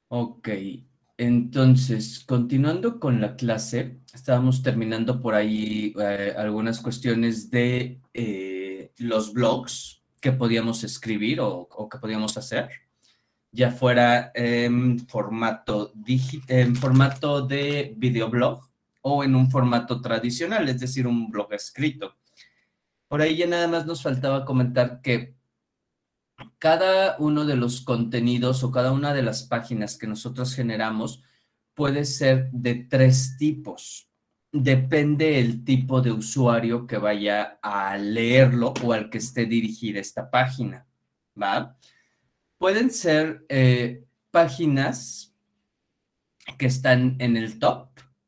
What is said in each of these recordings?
Ok, entonces, continuando con la clase, estábamos terminando por ahí algunas cuestiones de los blogs que podíamos escribir o que podíamos hacer, ya fuera en formato de videoblog o en un formato tradicional, es decir, un blog escrito. Por ahí ya nada más nos faltaba comentar que cada uno de los contenidos o cada una de las páginas que nosotros generamos puede ser de 3 tipos. Depende el tipo de usuario que vaya a leerlo o al que esté dirigida esta página, ¿va? Pueden ser páginas que están en el top,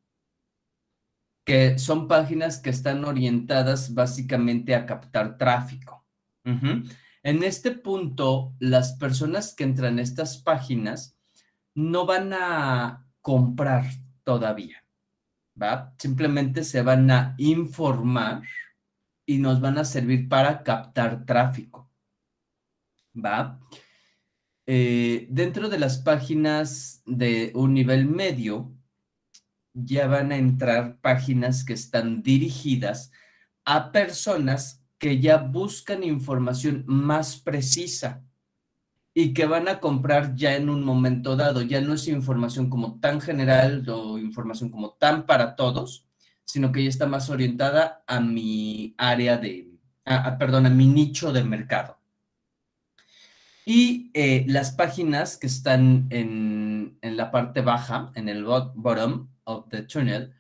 que son páginas que están orientadas básicamente a captar tráfico. En este punto, las personas que entran a estas páginas no van a comprar todavía, ¿va? Simplemente se van a informar y nos van a servir para captar tráfico, ¿va? Dentro de las páginas de un nivel medio, ya van a entrar páginas que están dirigidas a personas que ya buscan información más precisa y que van a comprar ya en un momento dado. Ya no es información como tan general o información como tan para todos, sino que ya está más orientada a mi área perdón, a mi nicho de mercado. Y las páginas que están en la parte baja, en el bottom of the tunnel,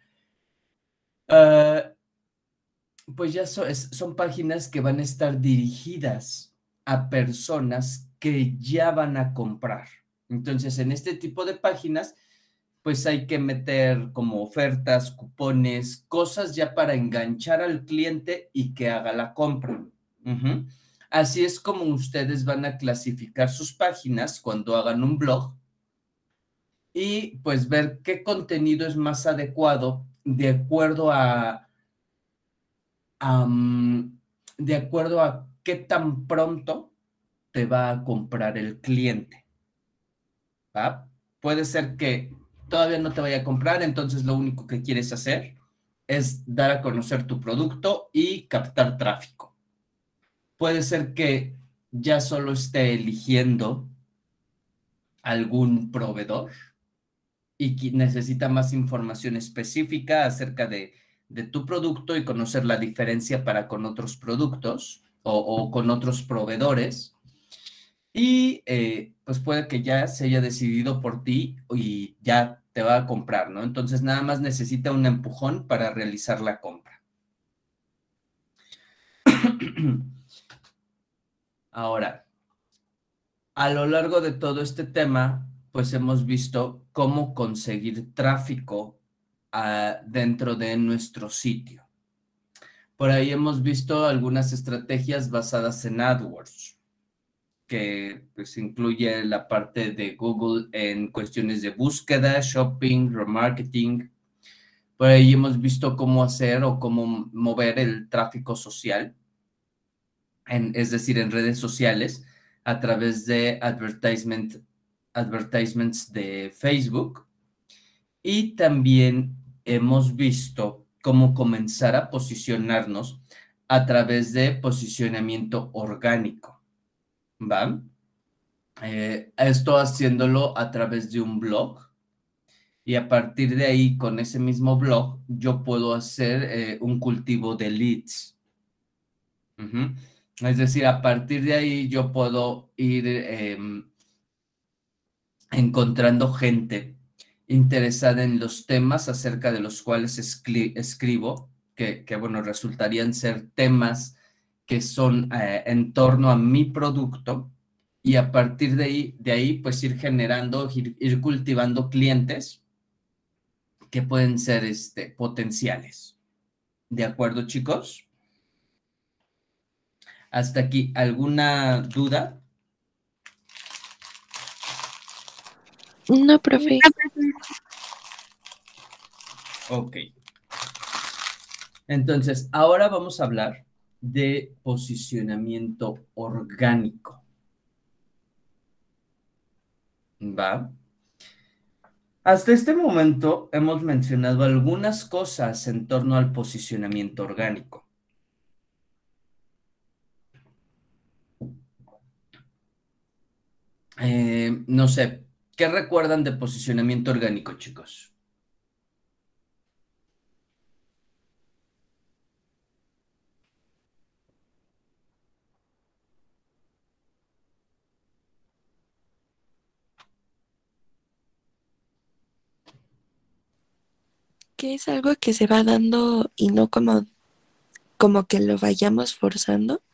pues ya son páginas que van a estar dirigidas a personas que ya van a comprar. Entonces, en este tipo de páginas, pues hay que meter como ofertas, cupones, cosas ya para enganchar al cliente y que haga la compra. Así es como ustedes van a clasificar sus páginas cuando hagan un blog y pues ver qué contenido es más adecuado de acuerdo a qué tan pronto te va a comprar el cliente, ¿va? Puede ser que todavía no te vaya a comprar, entonces lo único que quieres hacer es dar a conocer tu producto y captar tráfico. Puede ser que ya solo esté eligiendo algún proveedor y necesita más información específica acerca de tu producto y conocer la diferencia para con otros productos o con otros proveedores. Y pues puede que ya se haya decidido por ti y ya te va a comprar, ¿no? Entonces nada más necesita un empujón para realizar la compra. Ahora, a lo largo de todo este tema, pues hemos visto cómo conseguir tráfico dentro de nuestro sitio. Por ahí hemos visto algunas estrategias basadas en AdWords, que pues incluye la parte de Google en cuestiones de búsqueda, shopping, remarketing. Por ahí hemos visto cómo hacer o cómo mover el tráfico social, es decir, en redes sociales, a través de advertisements de Facebook. Y también hemos visto cómo comenzar a posicionarnos a través de posicionamiento orgánico, ¿va? Esto haciéndolo a través de un blog y a partir de ahí, con ese mismo blog, yo puedo hacer un cultivo de leads. Es decir, a partir de ahí yo puedo ir encontrando gente interesada en los temas acerca de los cuales escribo, que bueno, resultarían ser temas que son en torno a mi producto y a partir de ahí pues ir generando, ir cultivando clientes que pueden ser potenciales. ¿De acuerdo, chicos? Hasta aquí, ¿alguna duda? No, profe. Ok. Entonces, ahora vamos a hablar de posicionamiento orgánico. ¿Va? Hasta este momento hemos mencionado algunas cosas en torno al posicionamiento orgánico. No sé, ¿qué recuerdan de posicionamiento orgánico, chicos? Que es algo que se va dando y no como que lo vayamos forzando.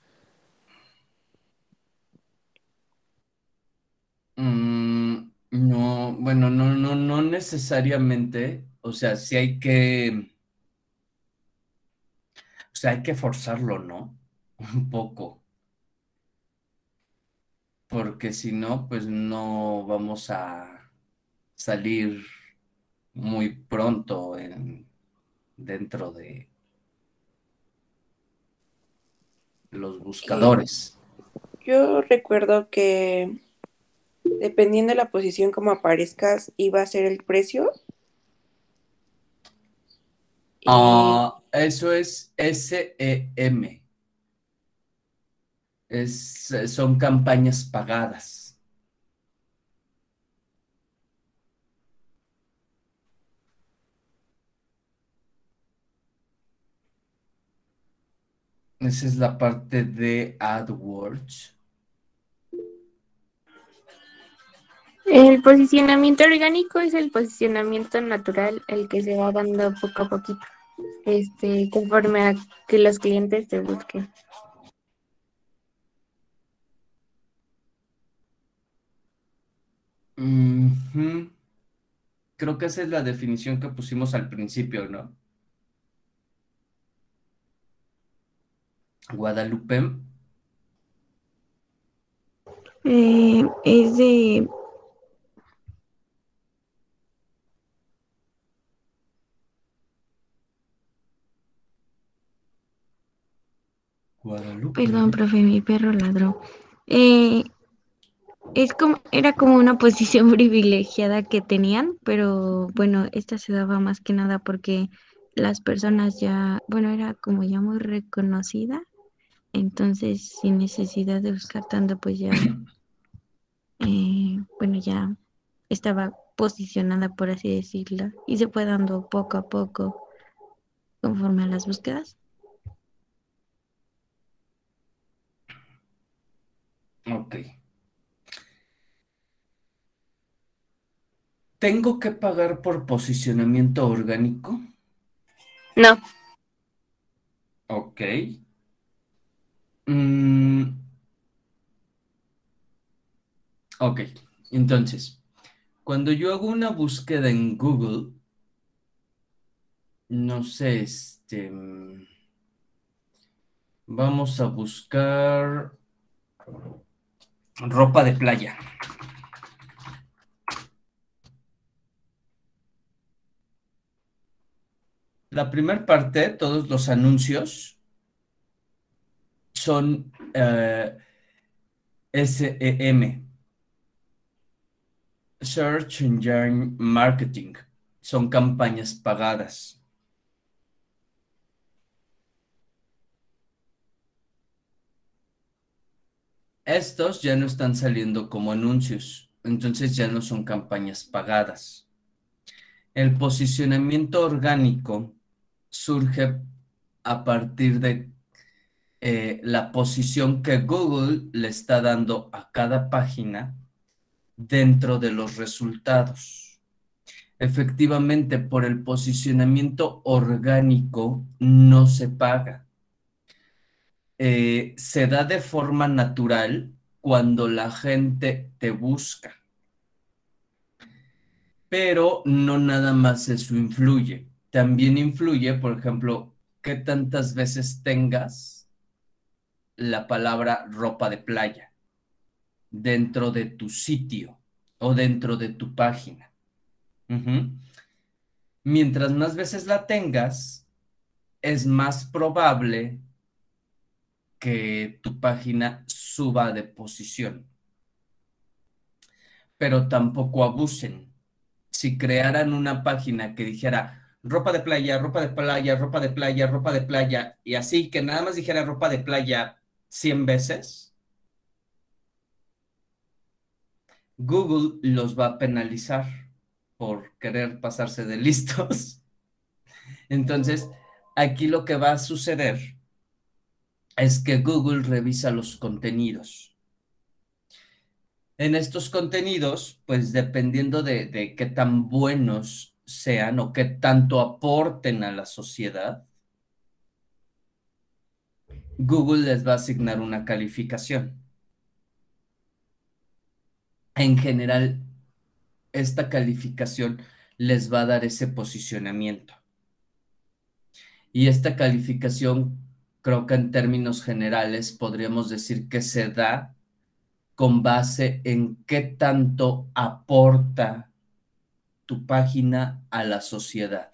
No, bueno, no necesariamente. O sea, sí hay que forzarlo, ¿no? Un poco, porque si no, pues no vamos a salir muy pronto dentro de los Eh, buscadores. yo recuerdo que dependiendo de la posición como aparezcas, iba a ser el precio. Y Eso es SEM, son campañas pagadas. Esa es la parte de AdWords. El posicionamiento orgánico es el posicionamiento natural, el que se va dando poco a poquito, conforme a que los clientes te busquen. Ujú. Creo que esa es la definición que pusimos al principio, ¿no? Guadalupe. Es de, Guadalupe. perdón, profe, mi perro ladró. Eh, era como una posición privilegiada que tenían, pero bueno, esta se daba más que nada porque las personas ya, bueno, era como ya muy reconocida, entonces sin necesidad de buscar tanto, pues ya, bueno, ya estaba posicionada, por así decirlo, y se fue dando poco a poco conforme a las búsquedas. Ok. ¿Tengo que pagar por posicionamiento orgánico? No, Ok. Mm, ok. Entonces, cuando yo hago una búsqueda en Google, no sé, vamos a buscar ropa de playa. La primera parte, todos los anuncios son SEM, Search Engine Marketing. Son campañas pagadas. Estos ya no están saliendo como anuncios, entonces ya no son campañas pagadas. El posicionamiento orgánico surge a partir de la posición que Google le está dando a cada página dentro de los resultados. Efectivamente, por el posicionamiento orgánico no se paga. Se da de forma natural cuando la gente te busca, pero no nada más eso influye. También influye, por ejemplo, qué tantas veces tengas la palabra ropa de playa dentro de tu sitio o dentro de tu página. Ujú. Mientras más veces la tengas, es más probable que tu página suba de posición, pero tampoco abusen. si crearan una página que dijera ropa de playa, ropa de playa, ropa de playa, ropa de playa, y así que nada más dijera ropa de playa 100 veces, Google los va a penalizar por querer pasarse de listos. Entonces, aquí lo que va a suceder es que Google revisa los contenidos. En estos contenidos, pues dependiendo de qué tan buenos sean o qué tanto aporten a la sociedad, Google les va a asignar una calificación. En general, esta calificación les va a dar ese posicionamiento. Y esta calificación, creo que en términos generales, podríamos decir que se da con base en qué tanto aporta tu página a la sociedad.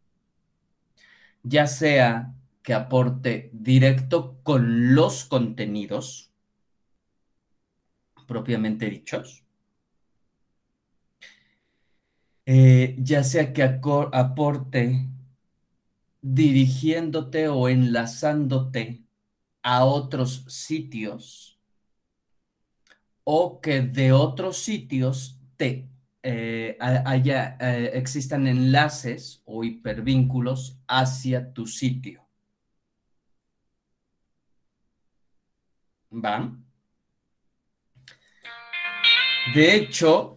Ya sea que aporte directo con los contenidos propiamente dichos, ya sea que aporte dirigiéndote o enlazándote a otros sitios, o que de otros sitios existan enlaces o hipervínculos hacia tu sitio. ¿Va? De hecho,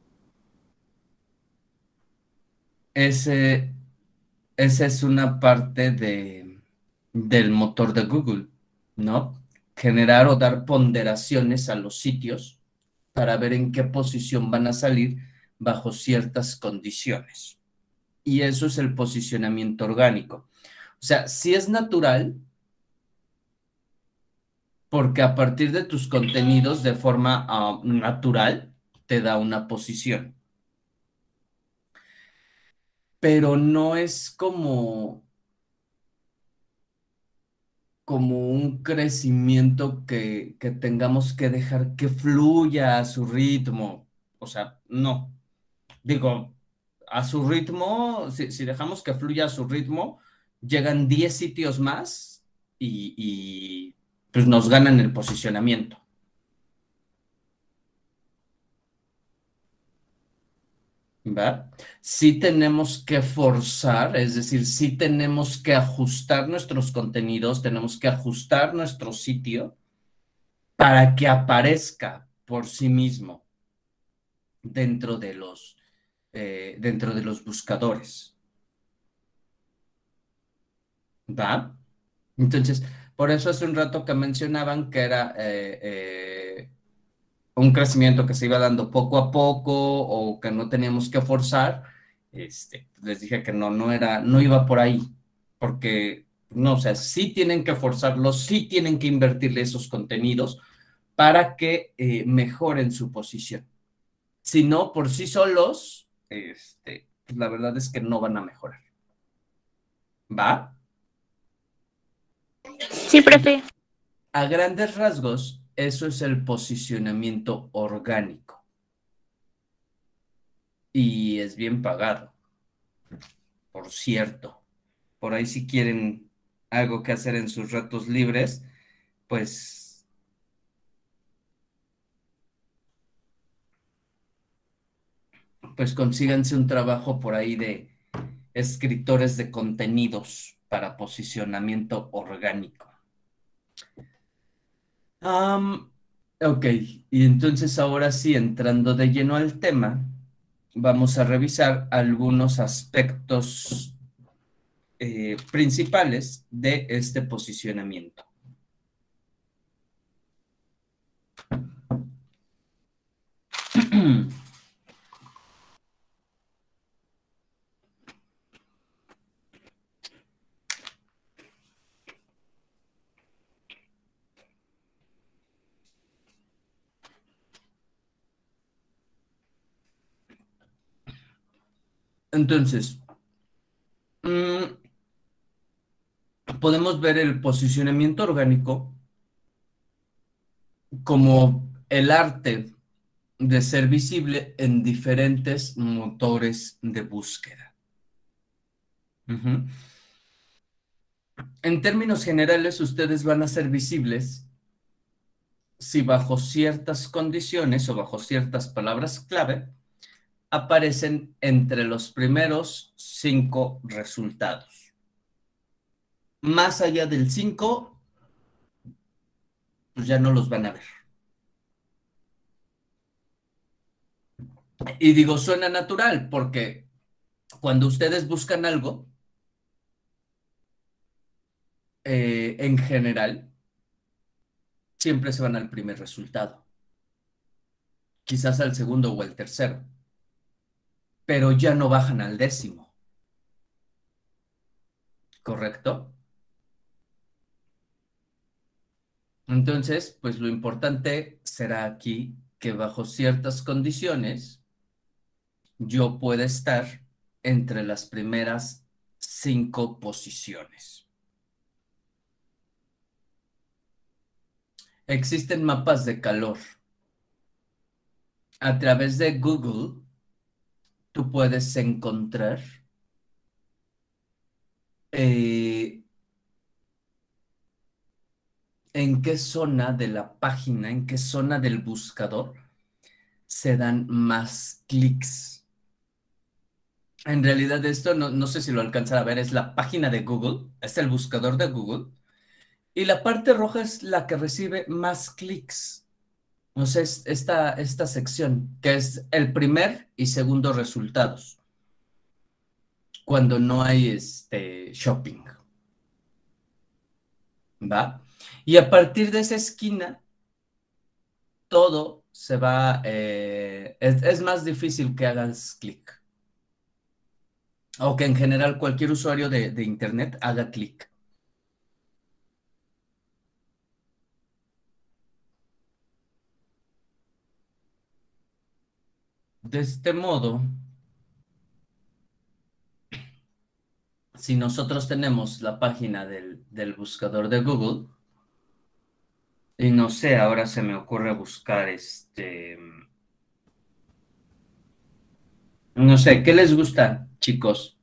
esa es una parte del motor de Google, ¿no? Generar o dar ponderaciones a los sitios para ver en qué posición van a salir bajo ciertas condiciones. Y eso es el posicionamiento orgánico. O sea, sí es natural, porque a partir de tus contenidos, de forma natural, te da una posición. Pero no es como un crecimiento que tengamos que dejar que fluya a su ritmo. O sea, no. Digo, a su ritmo, si dejamos que fluya a su ritmo, llegan 10 sitios más y pues nos ganan el posicionamiento. ¿Va? Sí tenemos que forzar, es decir, sí tenemos que ajustar nuestros contenidos, tenemos que ajustar nuestro sitio para que aparezca por sí mismo dentro de los buscadores. ¿Va? Entonces, por eso hace un rato que mencionaban que era un crecimiento que se iba dando poco a poco o que no teníamos que forzar, les dije que no iba por ahí, porque no, o sea, sí tienen que forzarlo, sí tienen que invertirle esos contenidos para que mejoren su posición. Si no, por sí solos, pues la verdad es que no van a mejorar. ¿Va? Sí, profe. A grandes rasgos, eso es el posicionamiento orgánico. Y es bien pagado, por cierto. Por ahí si quieren algo que hacer en sus ratos libres, pues consíganse un trabajo por ahí de escritores de contenidos para posicionamiento orgánico. Ok, y entonces ahora sí, entrando de lleno al tema, vamos a revisar algunos aspectos principales de este posicionamiento. Entonces, podemos ver el posicionamiento orgánico como el arte de ser visible en diferentes motores de búsqueda. En términos generales, ustedes van a ser visibles si bajo ciertas condiciones o bajo ciertas palabras clave aparecen entre los primeros 5 resultados. Más allá del 5, pues ya no los van a ver. Y digo, suena natural, porque cuando ustedes buscan algo, en general, siempre se van al primer resultado. Quizás al segundo o al tercero. Pero ya no bajan al 10º. ¿Correcto? Entonces, pues lo importante será aquí que bajo ciertas condiciones yo pueda estar entre las primeras 5 posiciones. Existen mapas de calor. A través de Google, tú puedes encontrar en qué zona de la página, en qué zona del buscador se dan más clics. En realidad esto, no sé si lo alcanzan a ver, es la página de Google, es el buscador de Google, y la parte roja es la que recibe más clics. O sea, es esta sección, que es el primer y segundo resultados, cuando no hay shopping. ¿Va? Y a partir de esa esquina, todo se va, es más difícil que hagas clic. O que en general cualquier usuario de internet haga clic. De este modo, si nosotros tenemos la página del buscador de Google, y no sé, ahora se me ocurre buscar no sé, ¿qué les gusta, chicos?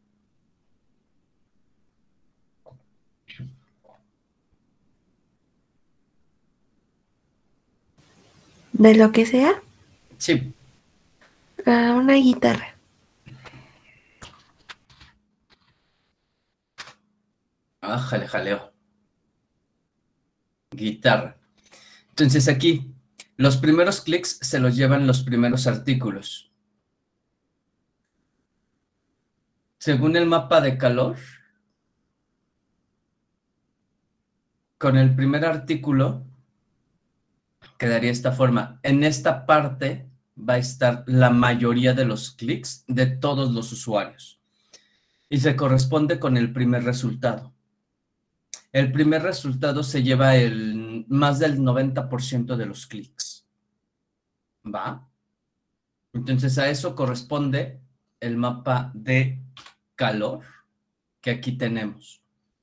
De lo que sea, Sí. una guitarra. Jaleo. Guitarra. Entonces aquí, los primeros clics se los llevan los primeros artículos. Según el mapa de calor, con el primer artículo quedaría esta forma. En esta parte va a estar la mayoría de los clics de todos los usuarios. Y se corresponde con el primer resultado. El primer resultado se lleva más del 90% de los clics. ¿Va? Entonces a eso corresponde el mapa de calor que aquí tenemos.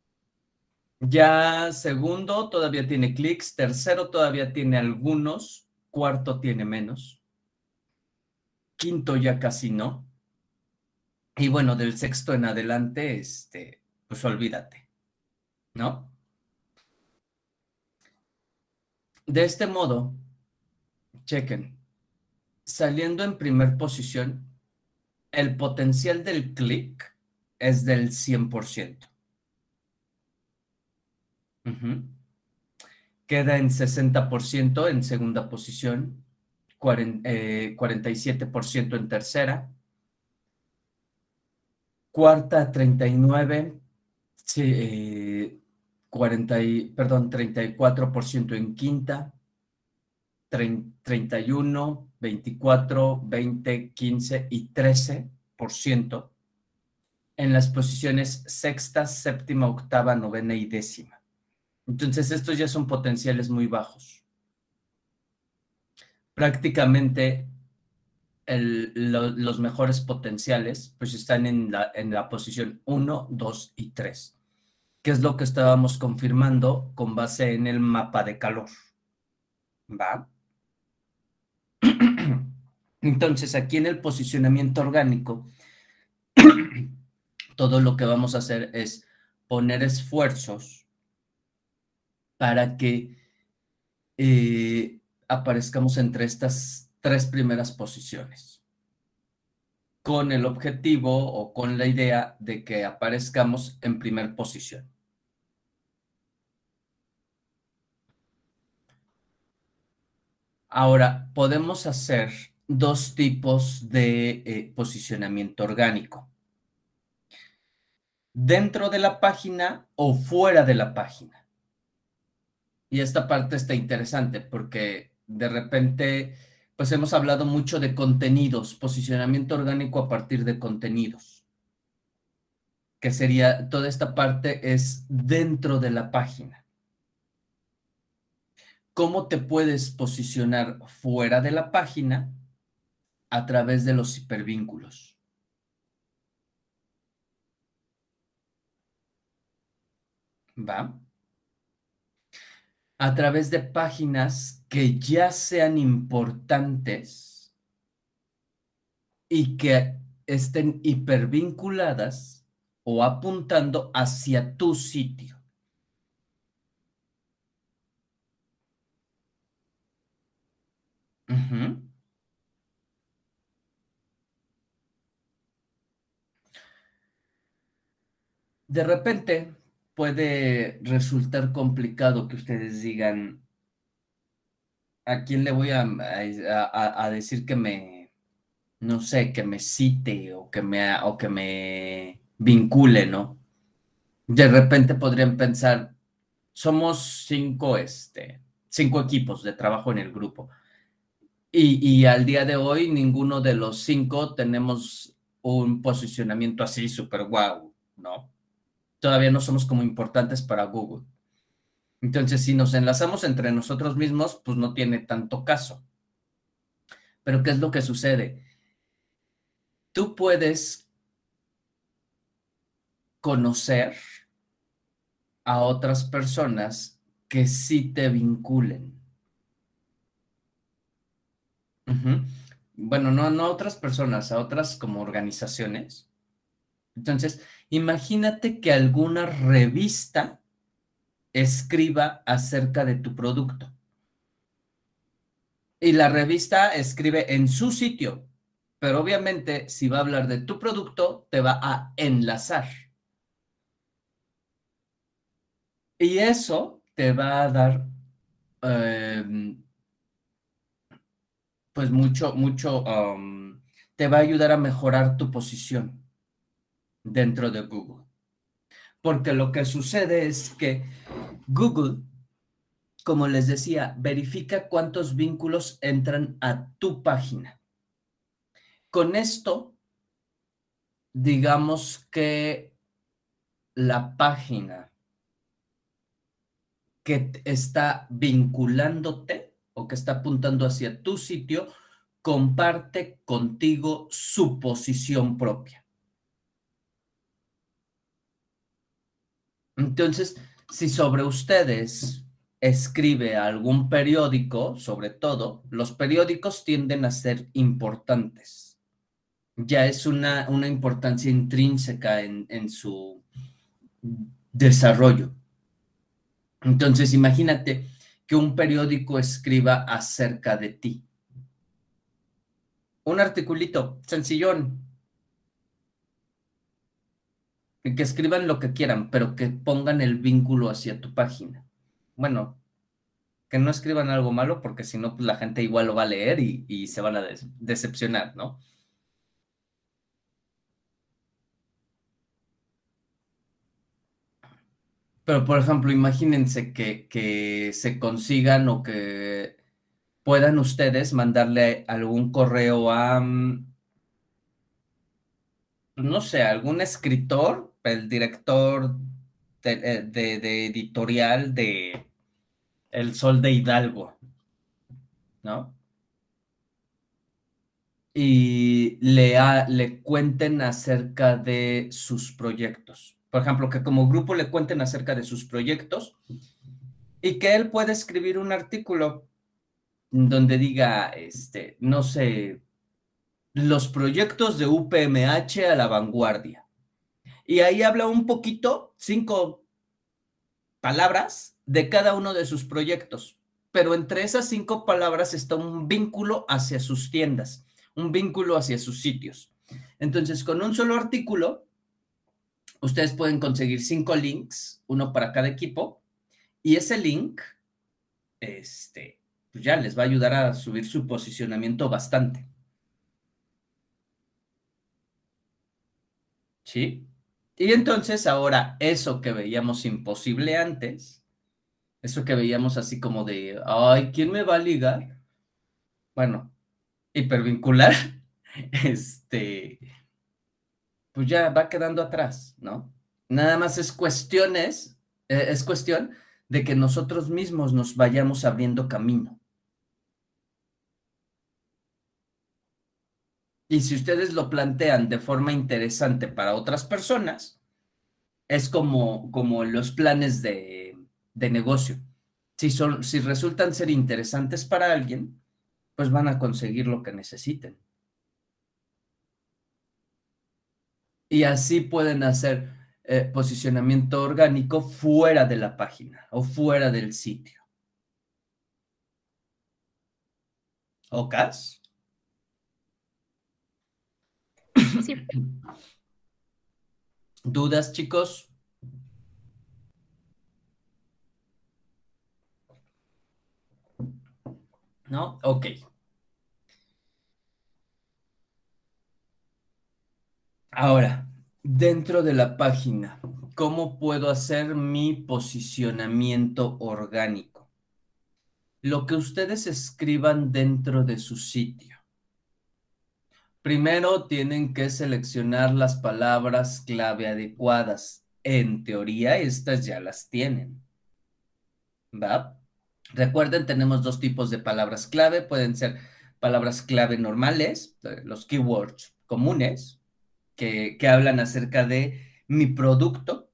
Ya segundo todavía tiene clics, tercero todavía tiene algunos, cuarto tiene menos, quinto ya casi no. Y bueno, del sexto en adelante, pues olvídate, ¿no? De este modo, chequen, saliendo en primer posición, el potencial del clic es del 100%. Queda en 60% en segunda posición, 47% en tercera, cuarta 39%, sí, 34% en quinta, 31, 24, 20, 15 y 13% en las posiciones sexta, séptima, octava, novena y décima. Entonces, estos ya son potenciales muy bajos. Prácticamente los mejores potenciales pues están en la posición 1, 2 y 3, que es lo que estábamos confirmando con base en el mapa de calor. ¿Va? Entonces, aquí en el posicionamiento orgánico, todo lo que vamos a hacer es poner esfuerzos para que aparezcamos entre estas 3 primeras posiciones, con el objetivo o con la idea de que aparezcamos en primer posición. Ahora, podemos hacer 2 tipos de posicionamiento orgánico: dentro de la página o fuera de la página. Y esta parte está interesante porque de repente, pues hemos hablado mucho de contenidos, posicionamiento orgánico a partir de contenidos, que sería, toda esta parte es dentro de la página. ¿Cómo te puedes posicionar fuera de la página? A través de los hipervínculos. ¿Va? A través de páginas que ya sean importantes y que estén hipervinculadas o apuntando hacia tu sitio. De repente puede resultar complicado que ustedes digan, ¿a quién le voy a decir que me, no sé, que me cite o que me vincule, ¿no? De repente podrían pensar, somos 5 equipos de trabajo en el grupo. Y al día de hoy, ninguno de los 5 tenemos un posicionamiento así súper guau, ¿no? Todavía no somos como importantes para Google. Entonces, si nos enlazamos entre nosotros mismos, pues no tiene tanto caso. Pero ¿qué es lo que sucede? Tú puedes conocer a otras personas que sí te vinculen. Bueno, no a otras personas, a otras como organizaciones. Entonces, imagínate que alguna revista escriba acerca de tu producto. Y la revista escribe en su sitio, pero obviamente si va a hablar de tu producto, te va a enlazar. Y eso te va a dar, pues te va a ayudar a mejorar tu posición dentro de Google. Porque lo que sucede es que Google, como les decía, verifica cuántos vínculos entran a tu página. Con esto, digamos que la página que está vinculándote o que está apuntando hacia tu sitio, comparte contigo su posición propia. Entonces, si sobre ustedes escribe algún periódico, sobre todo, los periódicos tienden a ser importantes. Ya es una importancia intrínseca en su desarrollo. Entonces, imagínate que un periódico escriba acerca de ti. Un articulito sencillón. Que escriban lo que quieran, pero que pongan el vínculo hacia tu página. Bueno, que no escriban algo malo, porque si no, pues la gente igual lo va a leer y se van a decepcionar, ¿no? Pero, por ejemplo, imagínense que se consigan o que puedan ustedes mandarle algún correo a, no sé, algún escritor, el director de editorial de El Sol de Hidalgo, ¿no? Y le cuenten acerca de sus proyectos. Por ejemplo, que como grupo le cuenten acerca de sus proyectos y que él pueda escribir un artículo donde diga, no sé, los proyectos de UPMH a la vanguardia. Y ahí habla un poquito, 5 palabras de cada uno de sus proyectos. Pero entre esas 5 palabras está un vínculo hacia sus tiendas, un vínculo hacia sus sitios. Entonces, con un solo artículo, ustedes pueden conseguir 5 links, uno para cada equipo, y ese link, pues ya les va a ayudar a subir su posicionamiento bastante. ¿Sí? Y entonces ahora eso que veíamos imposible antes, eso que veíamos así como de, ay, ¿quién me va a ligar? Bueno, hipervincular, pues ya va quedando atrás, ¿no? Nada más es cuestión de que nosotros mismos nos vayamos abriendo camino. Y si ustedes lo plantean de forma interesante para otras personas, es como los planes de negocio. Si resultan ser interesantes para alguien, pues van a conseguir lo que necesiten. Y así pueden hacer posicionamiento orgánico fuera de la página o fuera del sitio. ¿Ocas? Sí. ¿Dudas, chicos? ¿No? Ok. Ahora, dentro de la página, ¿cómo puedo hacer mi posicionamiento orgánico? Lo que ustedes escriban dentro de su sitio. Primero tienen que seleccionar las palabras clave adecuadas. En teoría, estas ya las tienen. ¿Va? Recuerden, tenemos 2 tipos de palabras clave. Pueden ser palabras clave normales, los keywords comunes, que hablan acerca de mi producto,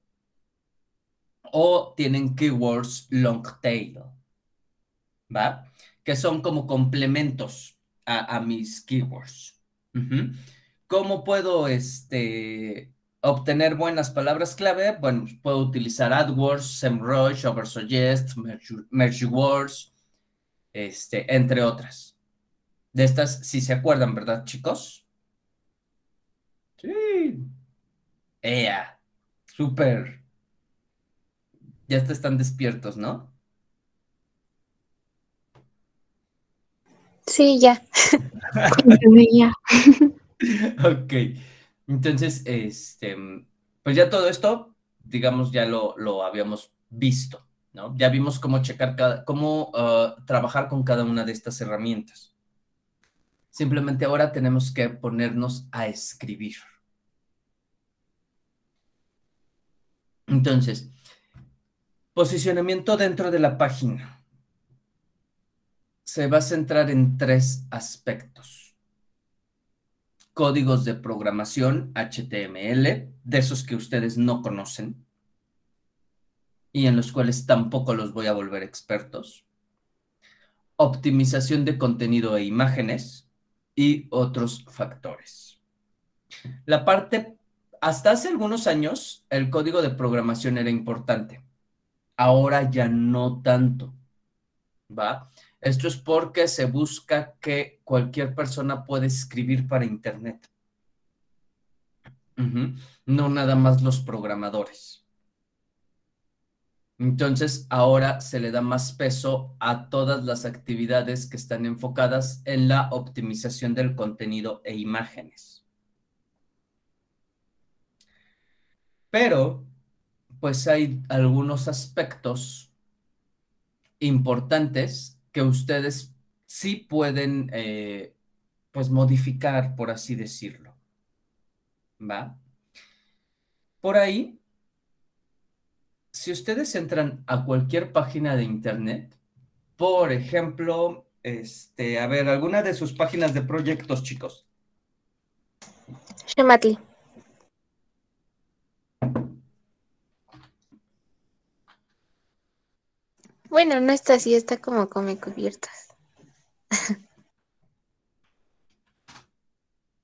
o tienen keywords long tail, ¿va? Que son como complementos a mis keywords. ¿Cómo puedo obtener buenas palabras clave? Bueno, pues puedo utilizar AdWords, SEMrush, Oversuggest, MergeWords, entre otras. De estas, si se acuerdan, ¿verdad, chicos? Sí. ¡Ea! Súper. Ya están despiertos, ¿no? Sí, ya. Ya. Ok. Entonces, pues ya todo esto, digamos, ya lo habíamos visto, ¿no? Ya vimos cómo checar cómo trabajar con cada una de estas herramientas. Simplemente ahora tenemos que ponernos a escribir. Entonces, posicionamiento dentro de la página. Se va a centrar en 3 aspectos. Códigos de programación HTML, de esos que ustedes no conocen y en los cuales tampoco los voy a volver expertos. Optimización de contenido e imágenes y otros factores. La parte, hasta hace algunos años, el código de programación era importante. Ahora ya no tanto, ¿va? Esto es porque se busca que cualquier persona pueda escribir para Internet. No nada más los programadores. Entonces, ahora se le da más peso a todas las actividades que están enfocadas en la optimización del contenido e imágenes. Pero, pues hay algunos aspectos importantes que ustedes sí pueden, pues, modificar, por así decirlo. ¿Va? Por ahí, si ustedes entran a cualquier página de Internet, por ejemplo, a ver, alguna de sus páginas de proyectos, chicos. Shematli. Bueno, no está así, está como come cubiertas.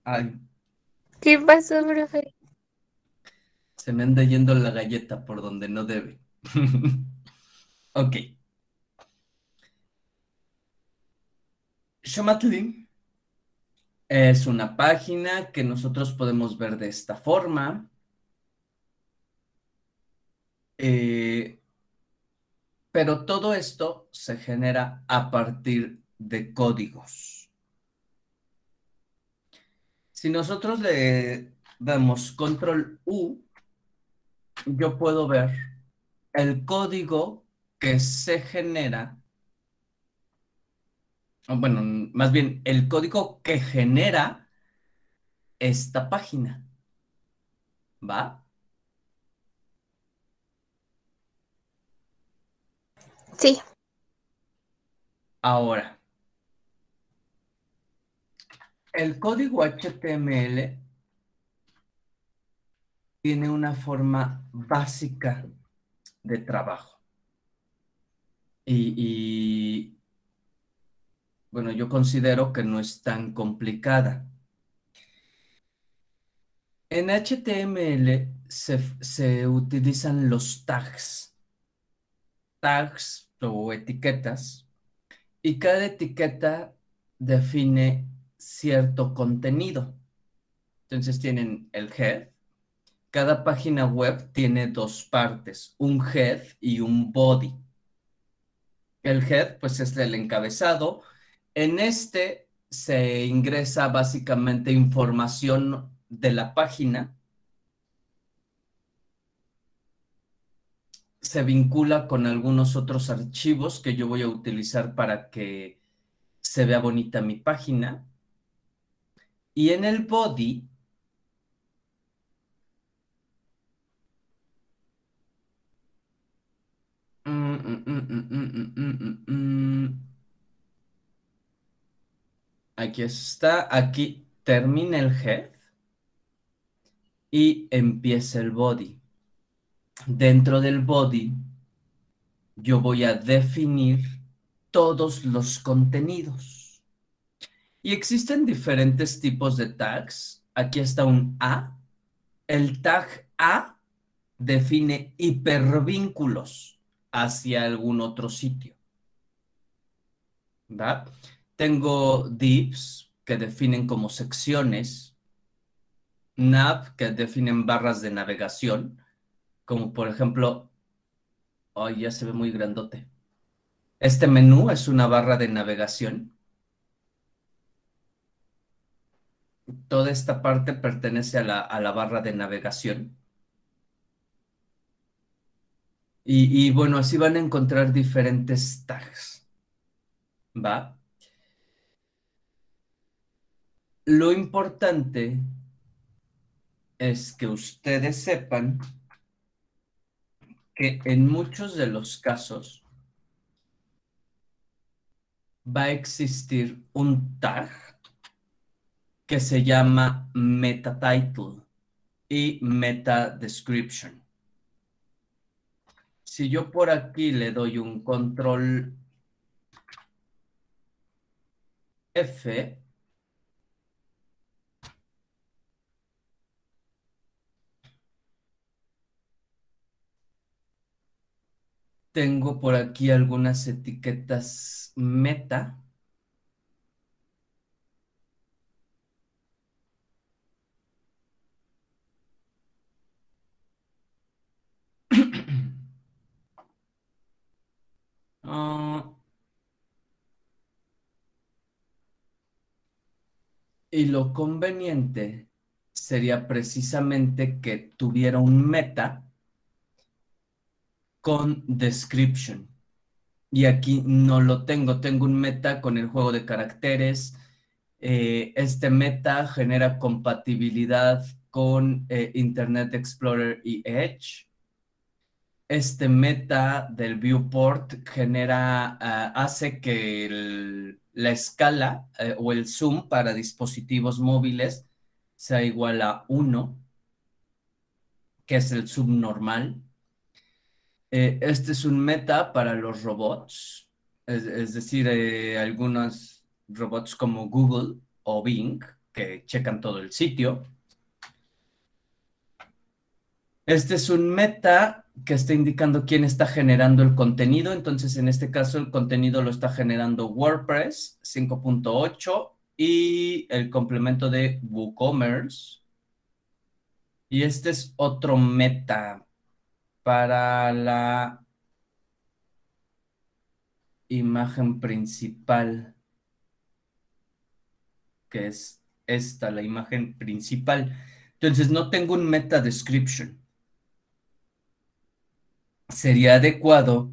Ay, ¿Qué pasó, profe? se me anda yendo la galleta por donde no debe. Ok. Xomatli es una página que nosotros podemos ver de esta forma. Pero todo esto se genera a partir de códigos. Si nosotros le damos control U, yo puedo ver el código que se genera, o bueno, más bien el código que genera esta página, ¿va? Sí. Ahora, el código HTML tiene una forma básica de trabajo. Y bueno, yo considero que no es tan complicada. En HTML se utilizan los tags o etiquetas, y cada etiqueta define cierto contenido. Entonces tienen el head. Cada página web tiene dos partes, un head y un body. El head, pues, es el encabezado. En este se ingresa básicamente información de la página, se vincula con algunos otros archivos que yo voy a utilizar para que se vea bonita mi página. Y en el body aquí está, aquí termina el head y empieza el body. Dentro del body yo voy a definir todos los contenidos. Y existen diferentes tipos de tags. Aquí está un A. El tag A define hipervínculos hacia algún otro sitio, ¿va? Tengo divs que definen como secciones, nav que definen barras de navegación, como por ejemplo, ay, ya se ve muy grandote. Este menú es una barra de navegación. Toda esta parte pertenece a la barra de navegación. Y bueno, así van a encontrar diferentes tags, ¿va? Lo importante es que ustedes sepan que en muchos de los casos va a existir un tag que se llama meta title y meta description. Si yo por aquí le doy un control F, tengo por aquí algunas etiquetas meta. Ah, y lo conveniente sería precisamente que tuviera un meta con description. Y aquí no lo tengo. Tengo un meta con el juego de caracteres. Este meta genera compatibilidad con Internet Explorer y Edge. Este meta del viewport hace que la escala o el zoom para dispositivos móviles sea igual a 1, que es el zoom normal. Este es un meta para los robots, es decir, algunos robots como Google o Bing. que checan todo el sitio. Este es un meta que está indicando quién está generando el contenido. Entonces, en este caso, el contenido lo está generando WordPress 5.8 y el complemento de WooCommerce. Y este es otro meta para la imagen principal, que es esta, la imagen principal. Entonces, no tengo un meta description. Sería adecuado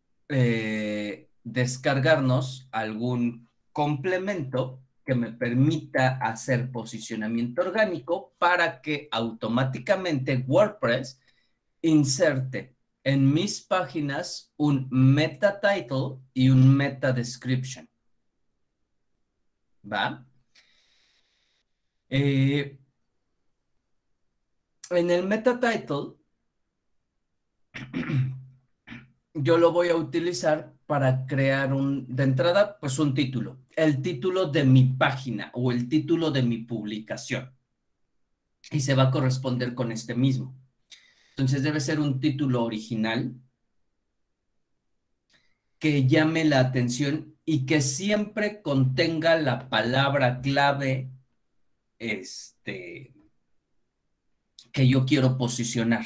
descargarnos algún complemento que me permita hacer posicionamiento orgánico para que automáticamente WordPress inserte en mis páginas un meta title y un meta description. ¿Va? En el meta title yo lo voy a utilizar para crear de entrada, pues un título. El título de mi página o el título de mi publicación. Y se va a corresponder con este mismo. Entonces debe ser un título original que llame la atención y que siempre contenga la palabra clave que yo quiero posicionar.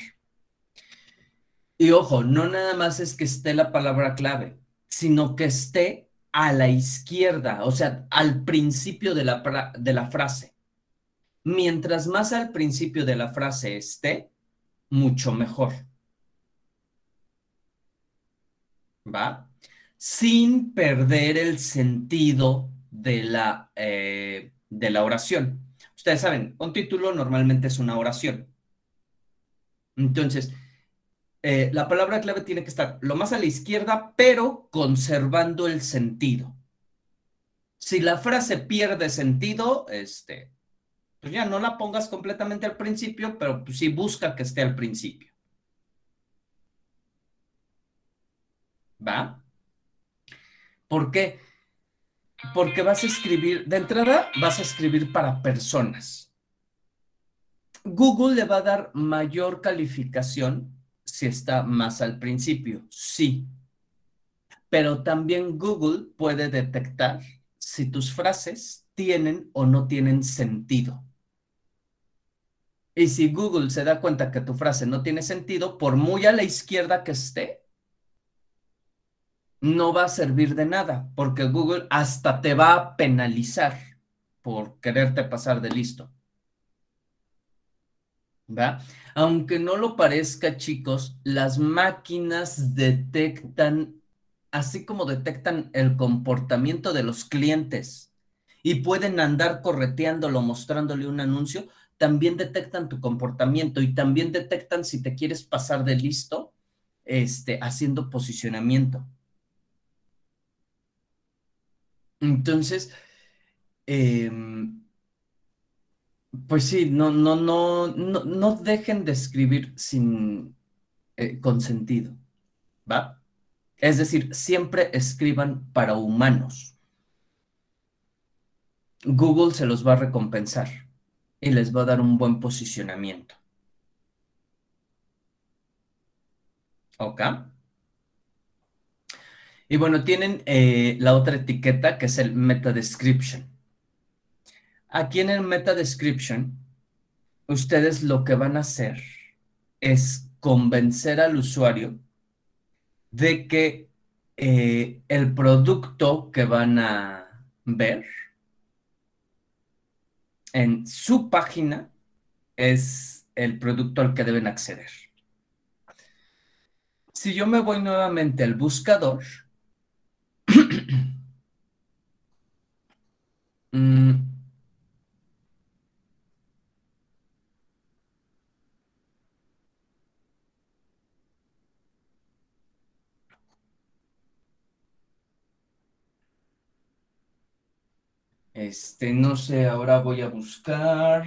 Y ojo, no nada más es que esté la palabra clave, sino que esté a la izquierda, o sea, al principio de la frase. Mientras más al principio de la frase esté, mucho mejor. ¿Va? Sin perder el sentido de la oración. Ustedes saben, un título normalmente es una oración. Entonces, la palabra clave tiene que estar lo más a la izquierda, pero conservando el sentido. Si la frase pierde sentido, pues ya no la pongas completamente al principio, pero pues sí busca que esté al principio. ¿Va? ¿Por qué? Porque vas a escribir, de entrada, vas a escribir para personas. Google le va a dar mayor calificación si está más al principio, sí. Pero también Google puede detectar si tus frases tienen o no tienen sentido. Y si Google se da cuenta que tu frase no tiene sentido, por muy a la izquierda que esté, no va a servir de nada, porque Google hasta te va a penalizar por quererte pasar de listo. ¿Va? Aunque no lo parezca, chicos, las máquinas detectan, así como detectan el comportamiento de los clientes y pueden andar correteándolo, mostrándole un anuncio, también detectan tu comportamiento y también detectan si te quieres pasar de listo, haciendo posicionamiento. Entonces, pues sí, no dejen de escribir con sentido, ¿va? Es decir, siempre escriban para humanos. Google se los va a recompensar y les va a dar un buen posicionamiento. ¿Ok? Y bueno, tienen la otra etiqueta que es el meta description. Aquí en el meta description, ustedes lo que van a hacer es convencer al usuario de que el producto que van a ver en su página es el producto al que deben acceder. Si yo me voy nuevamente al buscador, no sé, ahora voy a buscar,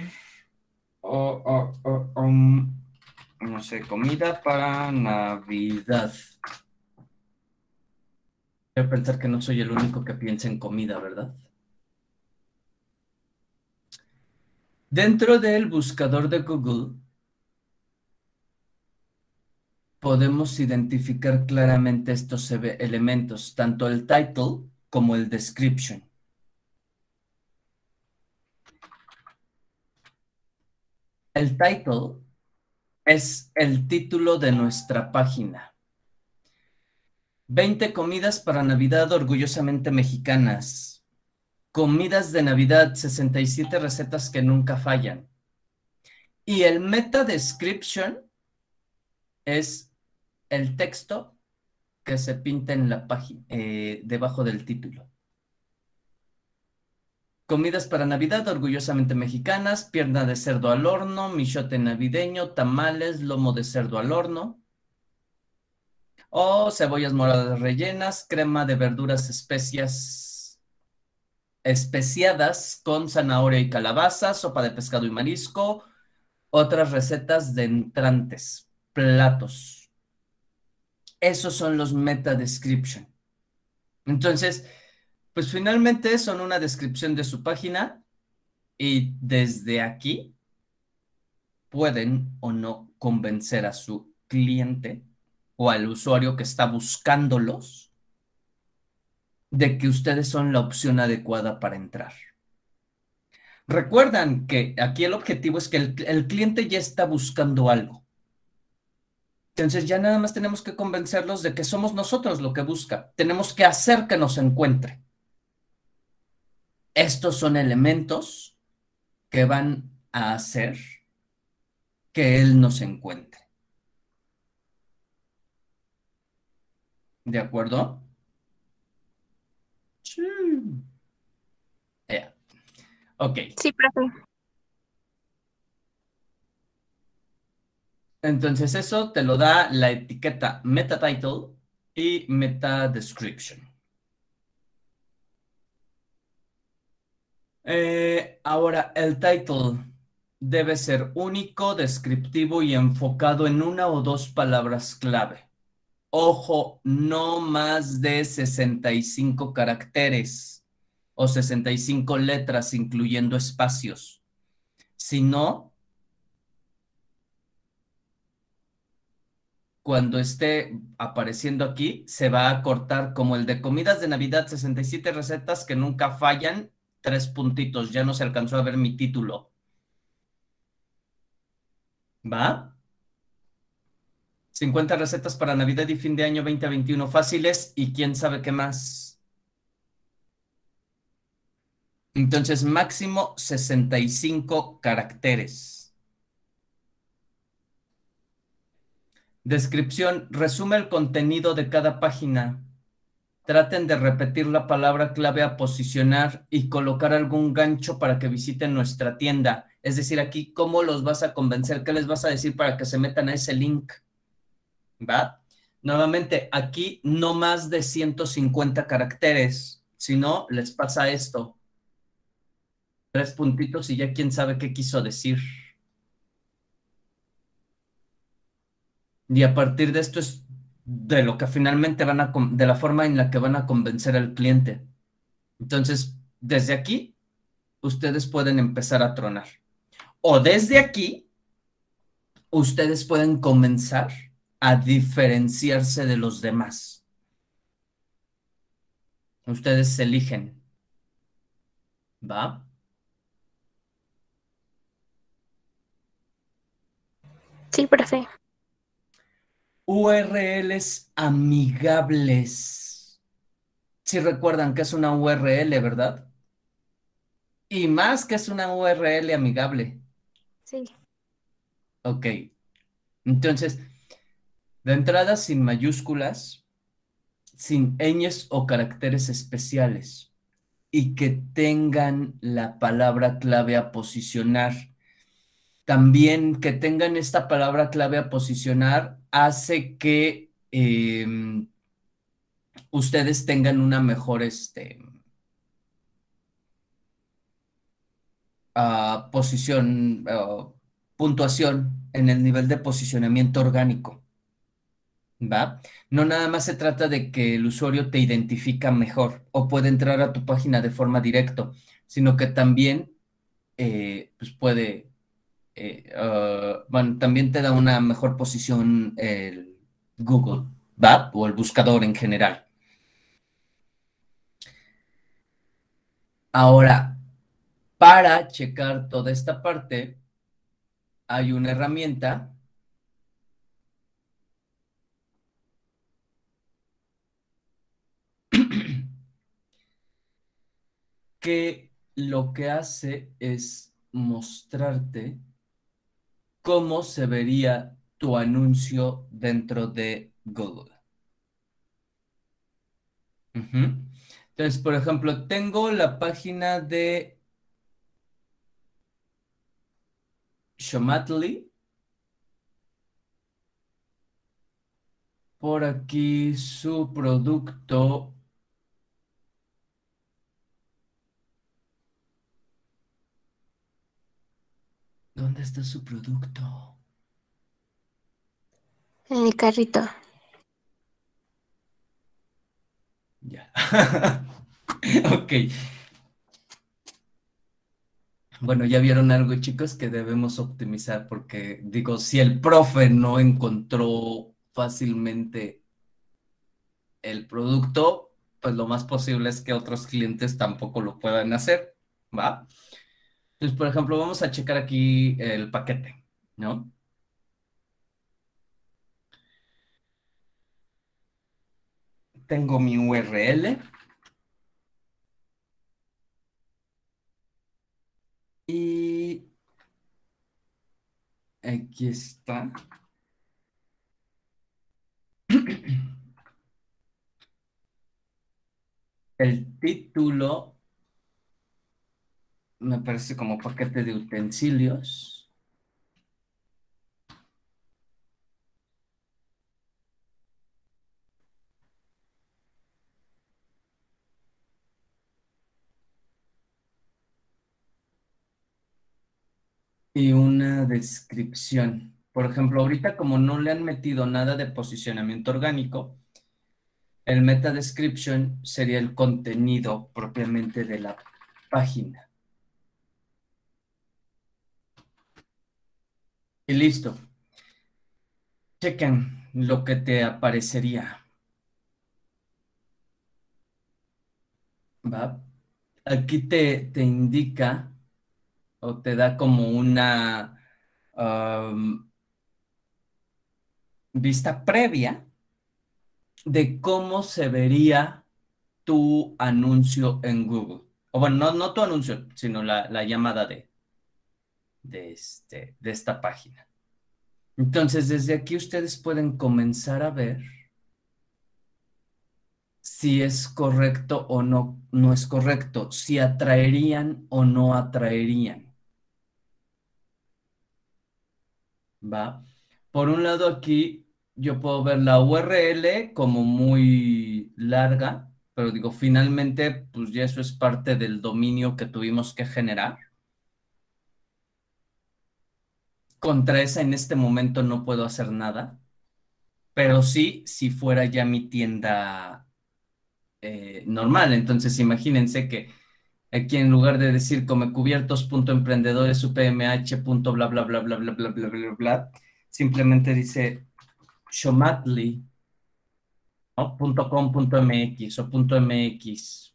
no sé, comida para Navidad. Quiero pensar que no soy el único que piensa en comida, ¿verdad? Dentro del buscador de Google podemos identificar claramente estos elementos, tanto el title como el description. El title es el título de nuestra página. 20 comidas para Navidad orgullosamente mexicanas. Comidas de Navidad, 67 recetas que nunca fallan. Y el meta description es el texto que se pinta en la página, debajo del título. Comidas para Navidad orgullosamente mexicanas, pierna de cerdo al horno, michote navideño, tamales, lomo de cerdo al horno, o cebollas moradas rellenas, crema de verduras especiadas con zanahoria y calabaza, sopa de pescado y marisco, otras recetas de entrantes, platos. Esos son los meta description. Entonces, pues finalmente son una descripción de su página y desde aquí pueden o no convencer a su cliente o al usuario que está buscándolos de que ustedes son la opción adecuada para entrar. Recuerdan que aquí el objetivo es que el cliente ya está buscando algo. Entonces ya nada más tenemos que convencerlos de que somos nosotros lo que busca. Tenemos que hacer que nos encuentre. Estos son elementos que van a hacer que él nos encuentre. ¿De acuerdo? Sí. Yeah. Ok. Sí, profe. Entonces eso te lo da la etiqueta meta title y meta description. Ahora, el title debe ser único, descriptivo y enfocado en una o dos palabras clave. Ojo, no más de 65 caracteres o 65 letras, incluyendo espacios. Si no, cuando esté apareciendo aquí, se va a cortar como el de comidas de Navidad, 67 recetas que nunca fallan, 3 puntitos. Ya no se alcanzó a ver mi título. ¿Va? 50 recetas para Navidad y fin de año 2021 fáciles y quién sabe qué más. Entonces, máximo 65 caracteres. Descripción. Resume el contenido de cada página. Traten de repetir la palabra clave a posicionar y colocar algún gancho para que visiten nuestra tienda. Es decir, aquí, ¿cómo los vas a convencer? ¿Qué les vas a decir para que se metan a ese link? ¿Va? Nuevamente, aquí no más de 150 caracteres. Si no, les pasa esto. 3 puntitos y ya quién sabe qué quiso decir. Y a partir de esto es de lo que finalmente de la forma en la que van a convencer al cliente. Entonces, desde aquí, ustedes pueden empezar a tronar. O desde aquí, ustedes pueden comenzar a diferenciarse de los demás. Ustedes eligen. ¿Va? Sí, profe. URLs amigables. Si recuerdan que es una URL, ¿verdad? Y más que es una URL amigable. Sí. Ok. Entonces, de entrada sin mayúsculas, sin ñes o caracteres especiales y que tengan la palabra clave a posicionar. También que tengan esta palabra clave a posicionar hace que ustedes tengan una mejor posición, puntuación en el nivel de posicionamiento orgánico. ¿Va? No nada más se trata de que el usuario te identifica mejor o puede entrar a tu página de forma directa, sino que también pues puede, bueno, también te da una mejor posición el Google, ¿va? O el buscador en general. Ahora, para checar toda esta parte, hay una herramienta que lo que hace es mostrarte cómo se vería tu anuncio dentro de Google. Entonces, por ejemplo, tengo la página de Shomatly. Por aquí su producto. ¿Dónde está su producto? En mi carrito. Ya. Ok. Bueno, ya vieron algo, chicos, que debemos optimizar porque, digo, si el profe no encontró fácilmente el producto, pues lo más posible es que otros clientes tampoco lo puedan hacer, ¿va? Entonces, por ejemplo, vamos a checar aquí el paquete, ¿no? Tengo mi URL y aquí está. El título me parece como paquete de utensilios. Y una descripción. Por ejemplo, ahorita como no le han metido nada de posicionamiento orgánico, el meta description sería el contenido propiamente de la página. Y listo. Chequen lo que te aparecería. ¿Va? Aquí te indica o te da como una vista previa de cómo se vería tu anuncio en Google. O bueno, no tu anuncio, sino la llamada de esta página. Entonces, desde aquí ustedes pueden comenzar a ver si es correcto o no, no es correcto, si atraerían o no atraerían. ¿Va? Por un lado aquí yo puedo ver la URL como muy larga, pero digo, finalmente, pues ya eso es parte del dominio que tuvimos que generar. Contra esa en este momento no puedo hacer nada, pero sí si fuera ya mi tienda normal. Entonces imagínense que aquí en lugar de decir comecubiertos.emprendedores upmh. Bla bla bla bla bla bla bla bla bla, simplemente dice shomatly, ¿no? .com.mx o .mx.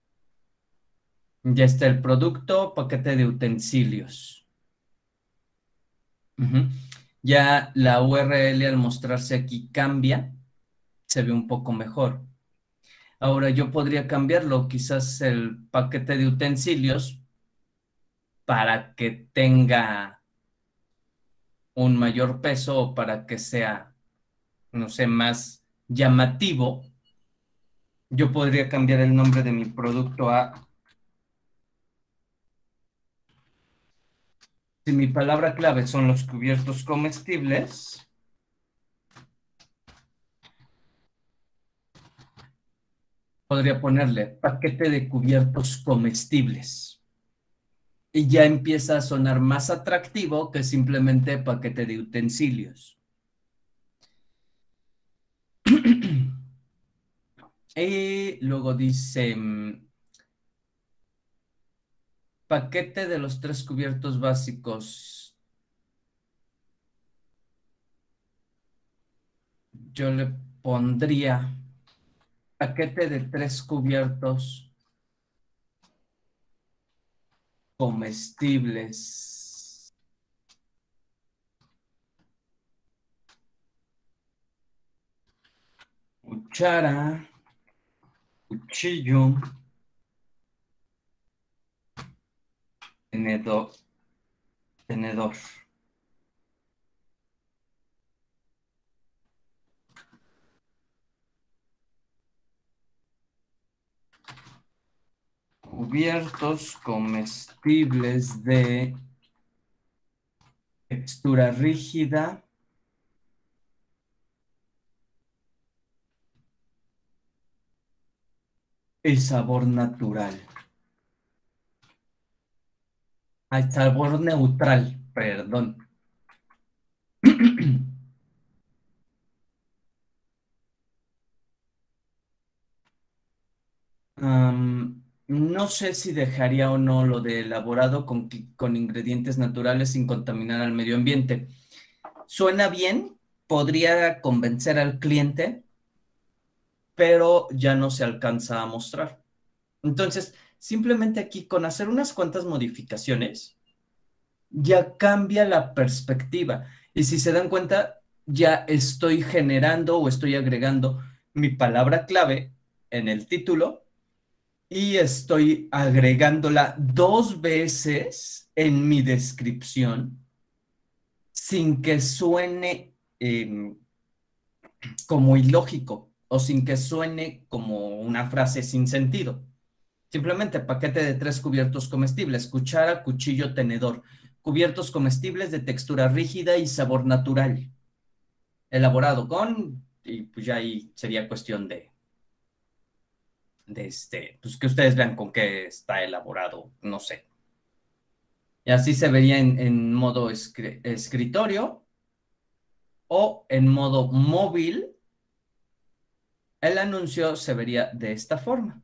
Ya está el producto, paquete de utensilios. Ya la URL al mostrarse aquí cambia, se ve un poco mejor. Ahora yo podría cambiarlo, quizás el paquete de utensilios para que tenga un mayor peso o para que sea, no sé, más llamativo. Yo podría cambiar el nombre de mi producto a, si mi palabra clave son los cubiertos comestibles, podría ponerle paquete de cubiertos comestibles. Y ya empieza a sonar más atractivo que simplemente paquete de utensilios. Y luego dice, paquete de los 3 cubiertos básicos. Yo le pondría paquete de 3 cubiertos comestibles. Cuchara, cuchillo, tenedor. Cubiertos comestibles de textura rígida y sabor natural. Ay, sabor neutral, perdón. No sé si dejaría o no lo de elaborado con ingredientes naturales sin contaminar al medio ambiente. Suena bien, podría convencer al cliente, pero ya no se alcanza a mostrar. Entonces, simplemente aquí con hacer unas cuantas modificaciones, ya cambia la perspectiva. Y si se dan cuenta, ya estoy generando o estoy agregando mi palabra clave en el título y estoy agregándola 2 veces en mi descripción sin que suene como ilógico o sin que suene como una frase sin sentido. Simplemente paquete de 3 cubiertos comestibles, cuchara, cuchillo, tenedor. Cubiertos comestibles de textura rígida y sabor natural. Elaborado con, y pues ya ahí sería cuestión de pues que ustedes vean con qué está elaborado, no sé. Y así se vería en modo escritorio o en modo móvil. El anuncio se vería de esta forma.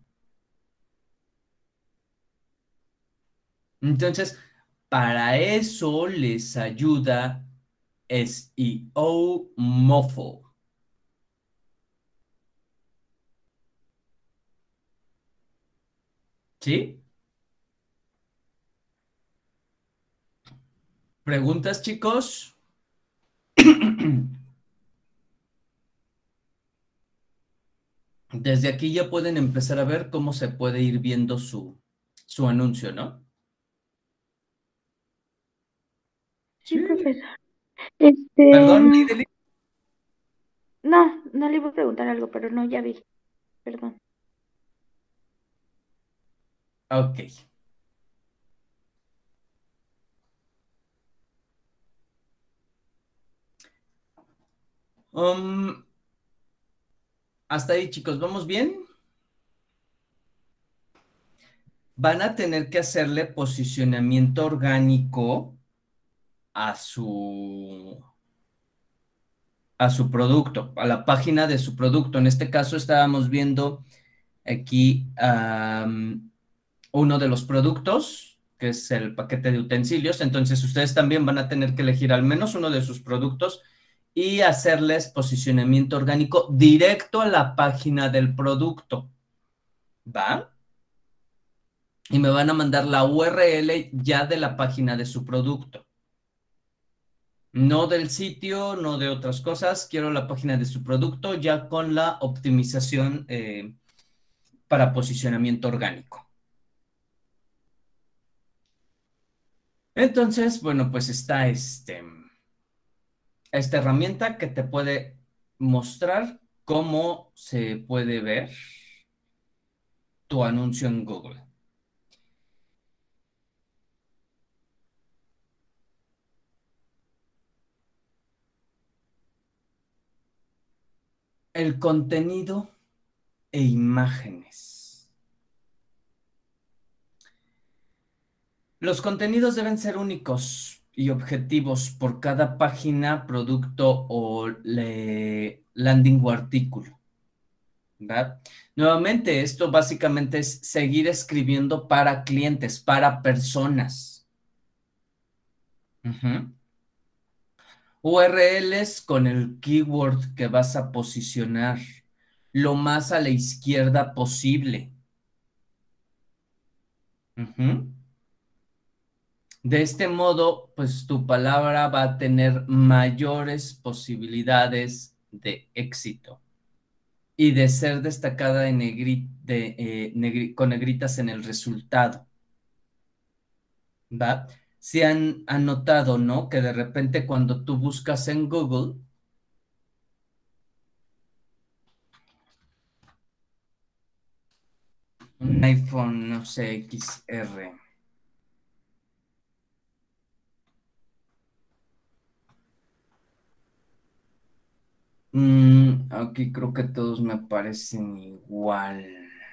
Entonces, para eso les ayuda SEO Mofo. ¿Sí? ¿Preguntas, chicos? Desde aquí ya pueden empezar a ver cómo se puede ir viendo su anuncio, ¿no? Sí, profesor. Perdón, Maideli. No, no le iba a preguntar algo, pero no, ya vi. Perdón. Ok. Hasta ahí, chicos, ¿vamos bien? Van a tener que hacerle posicionamiento orgánico a su producto, a la página de su producto. En este caso estábamos viendo aquí uno de los productos, que es el paquete de utensilios. Entonces ustedes también van a tener que elegir al menos uno de sus productos y hacerles posicionamiento orgánico directo a la página del producto. ¿Va? Y me van a mandar la URL ya de la página de su producto. No del sitio, no de otras cosas. Quiero la página de su producto ya con la optimización para posicionamiento orgánico. Entonces, bueno, pues está esta herramienta que te puede mostrar cómo se puede ver tu anuncio en Google. El contenido e imágenes. Los contenidos deben ser únicos y objetivos por cada página, producto o landing o artículo. ¿verdad? Nuevamente, esto básicamente es seguir escribiendo para clientes, para personas. URLs con el keyword que vas a posicionar lo más a la izquierda posible. De este modo, pues tu palabra va a tener mayores posibilidades de éxito y de ser destacada en con negritas en el resultado. ¿Va? Si han notado, ¿no? Que de repente cuando tú buscas en Google, un iPhone, no sé, XR. Aquí creo que todos me parecen igual.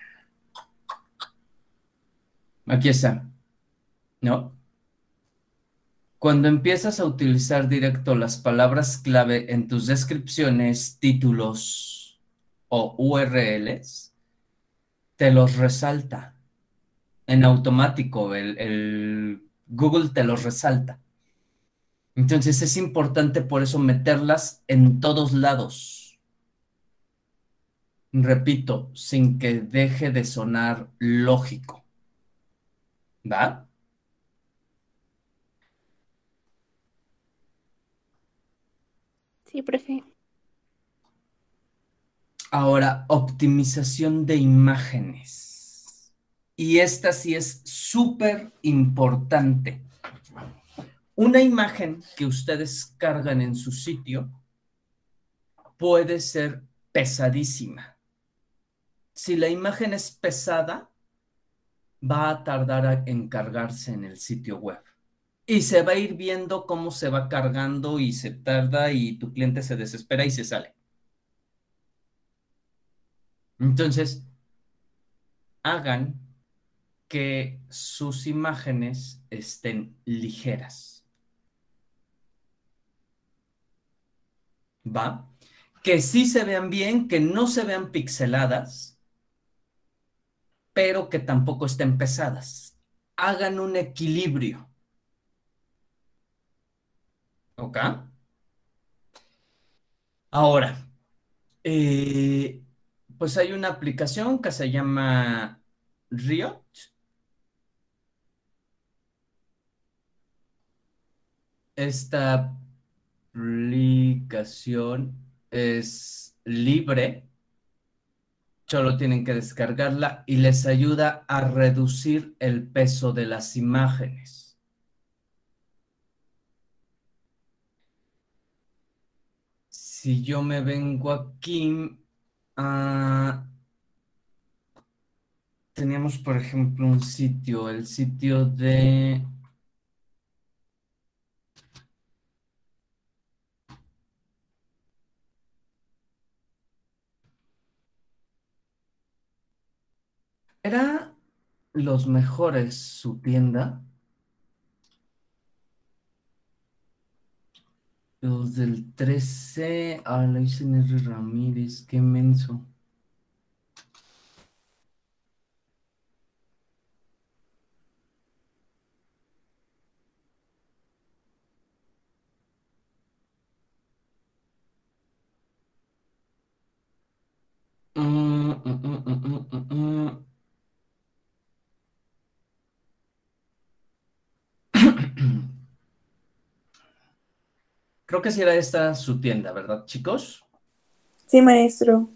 Aquí está, ¿no? Cuando empiezas a utilizar directo las palabras clave en tus descripciones, títulos o URLs, te los resalta en automático, el Google te los resalta. Entonces es importante por eso meterlas en todos lados. Repito, sin que deje de sonar lógico. ¿Va? Sí, profe. Ahora, optimización de imágenes. Y esta sí es súper importante. Una imagen que ustedes cargan en su sitio puede ser pesadísima. Si la imagen es pesada, va a tardar en cargarse en el sitio web. Y se va a ir viendo cómo se va cargando y se tarda y tu cliente se desespera y se sale. Entonces, hagan que sus imágenes estén ligeras. ¿Va? Que sí se vean bien, que no se vean pixeladas, pero que tampoco estén pesadas. Hagan un equilibrio. ¿Ok? Ahora, pues hay una aplicación que se llama Riot. Esta aplicación es libre, solo tienen que descargarla y les ayuda a reducir el peso de las imágenes. Si yo me vengo aquí, teníamos por ejemplo un sitio, el sitio de... Era Los Mejores, su tienda. Los del 13. La hice en R. Ramírez, qué menso. Creo que sí era esta su tienda, ¿verdad, chicos? Sí, maestro.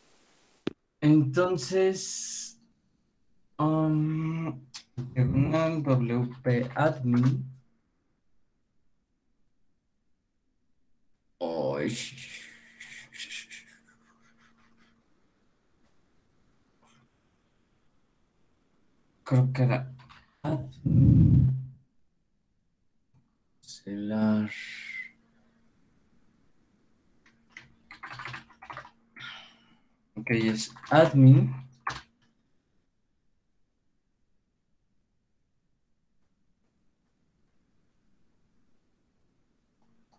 Entonces, diagonal WP admin. Ay, creo que era admin. Celar. Ok, es admin.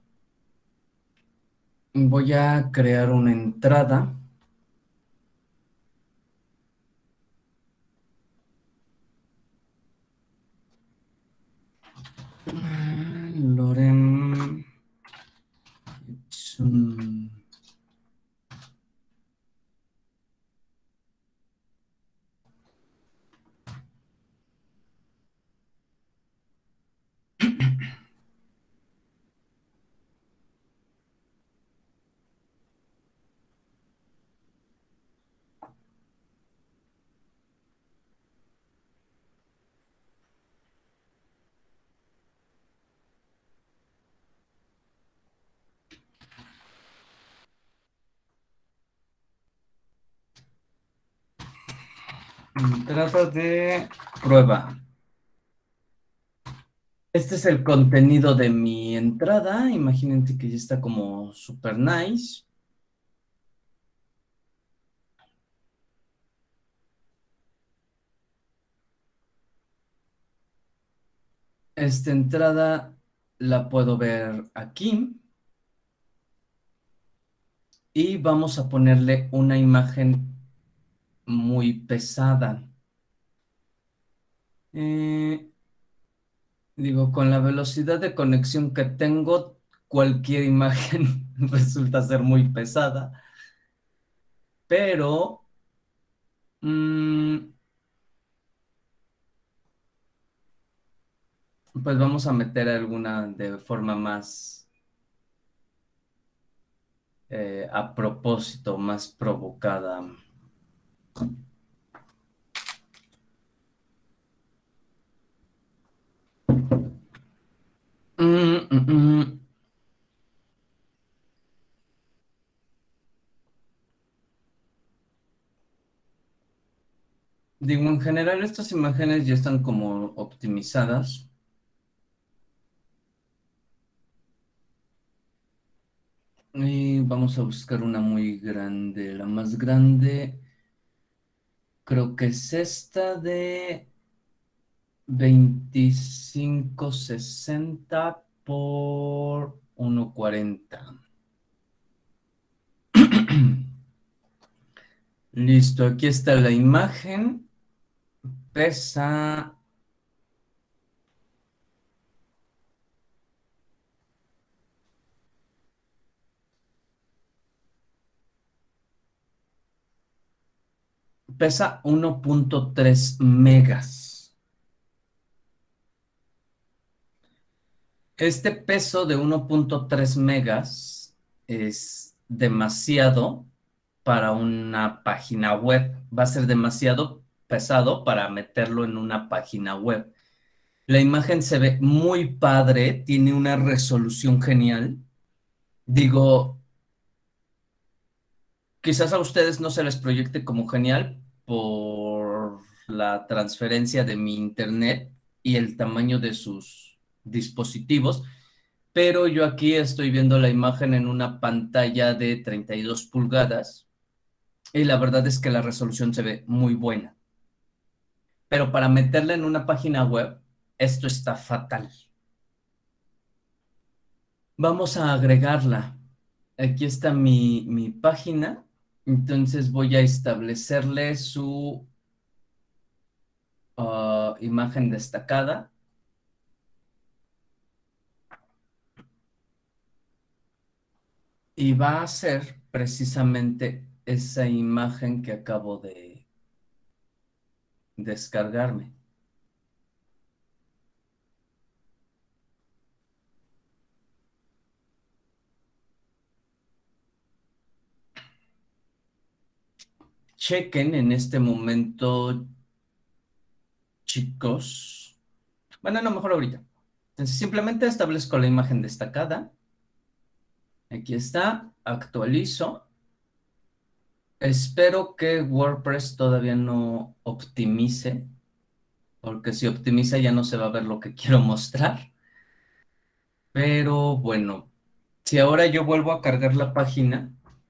Voy a crear una entrada. Lorem. Entrada de prueba. Este es el contenido de mi entrada. Imagínense que ya está como super nice. Esta entrada la puedo ver aquí. Y vamos a ponerle una imagen muy pesada. Digo, con la velocidad de conexión que tengo, cualquier imagen resulta ser muy pesada. Pero pues vamos a meter alguna de forma más a propósito, más provocada. Digo, en general estas imágenes ya están como optimizadas. Y vamos a buscar una muy grande. La más grande creo que es esta de 2560 por 140. Listo, aquí está la imagen. Pesa... Pesa 1.3 megas. Este peso de 1.3 megas es demasiado para una página web. Va a ser demasiado pesado para meterlo en una página web. La imagen se ve muy padre, tiene una resolución genial. Digo, quizás a ustedes no se les proyecte como genial por la transferencia de mi internet y el tamaño de sus dispositivos, pero yo aquí estoy viendo la imagen en una pantalla de 32 pulgadas y la verdad es que la resolución se ve muy buena. Pero para meterla en una página web, esto está fatal. Vamos a agregarla. Aquí está mi página. Entonces voy a establecerle su imagen destacada. Y va a ser precisamente esa imagen que acabo de descargarme. Chequen en este momento, chicos. Bueno, no, mejor ahorita. Entonces simplemente establezco la imagen destacada. Aquí está, actualizo. Espero que WordPress todavía no optimice, porque si optimiza ya no se va a ver lo que quiero mostrar. Pero bueno, si ahora yo vuelvo a cargar la página,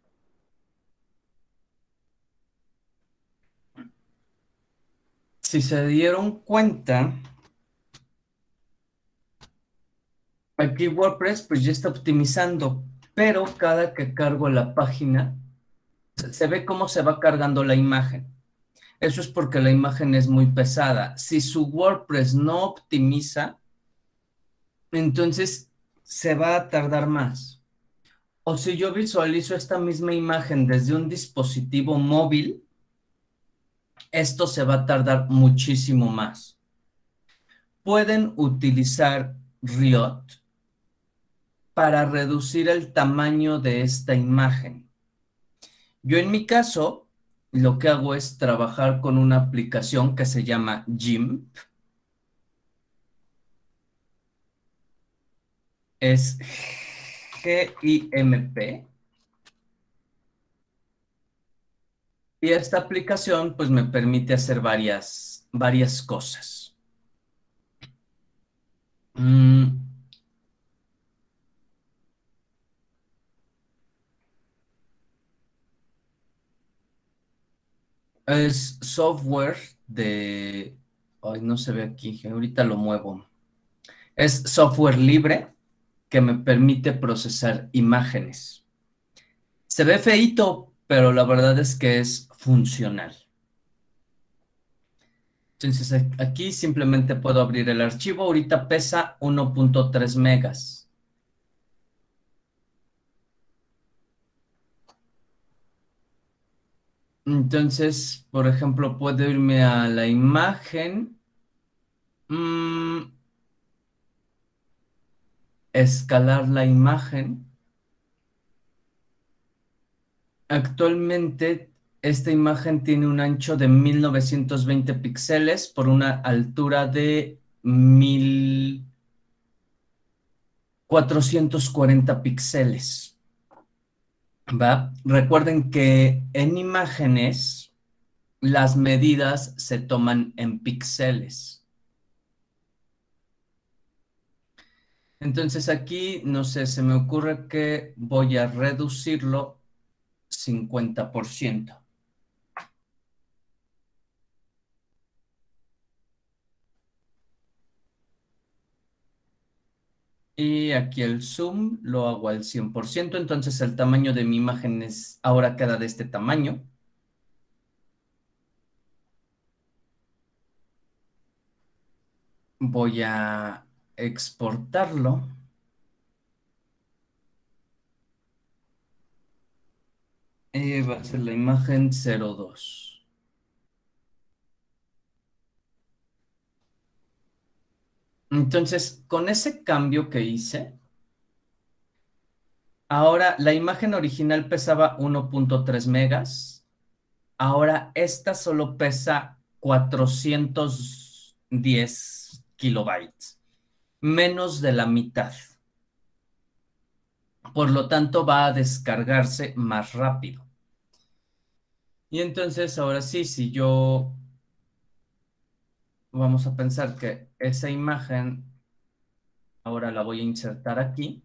si se dieron cuenta, aquí WordPress pues ya está optimizando, pero cada que cargo la página, se ve cómo se va cargando la imagen. Eso es porque la imagen es muy pesada. Si su WordPress no optimiza, entonces se va a tardar más. O si yo visualizo esta misma imagen desde un dispositivo móvil, esto se va a tardar muchísimo más. Pueden utilizar Riot para reducir el tamaño de esta imagen. Yo en mi caso, lo que hago es trabajar con una aplicación que se llama GIMP. Es GIMP. Y esta aplicación pues me permite hacer varias cosas. Es software de... Ay, no se ve aquí, ahorita lo muevo. Es software libre que me permite procesar imágenes. Se ve feíto, pero la verdad es que es funcional. Entonces aquí simplemente puedo abrir el archivo. Ahorita pesa 1.3 megas. Entonces, por ejemplo, puedo irme a la imagen. Escalar la imagen. Actualmente, esta imagen tiene un ancho de 1920 píxeles por una altura de 1440 píxeles. ¿Va? Recuerden que en imágenes las medidas se toman en píxeles. Entonces aquí, no sé, se me ocurre que voy a reducirlo 50%. Y aquí el zoom lo hago al 100%, entonces el tamaño de mi imagen ahora queda de este tamaño. Voy a exportarlo. Y va a ser la imagen 02. Entonces, con ese cambio que hice, ahora la imagen original pesaba 1.3 megas. Ahora esta solo pesa 410 kilobytes, menos de la mitad. Por lo tanto, va a descargarse más rápido. Y entonces, ahora sí, si yo... Vamos a pensar que esa imagen, ahora la voy a insertar aquí.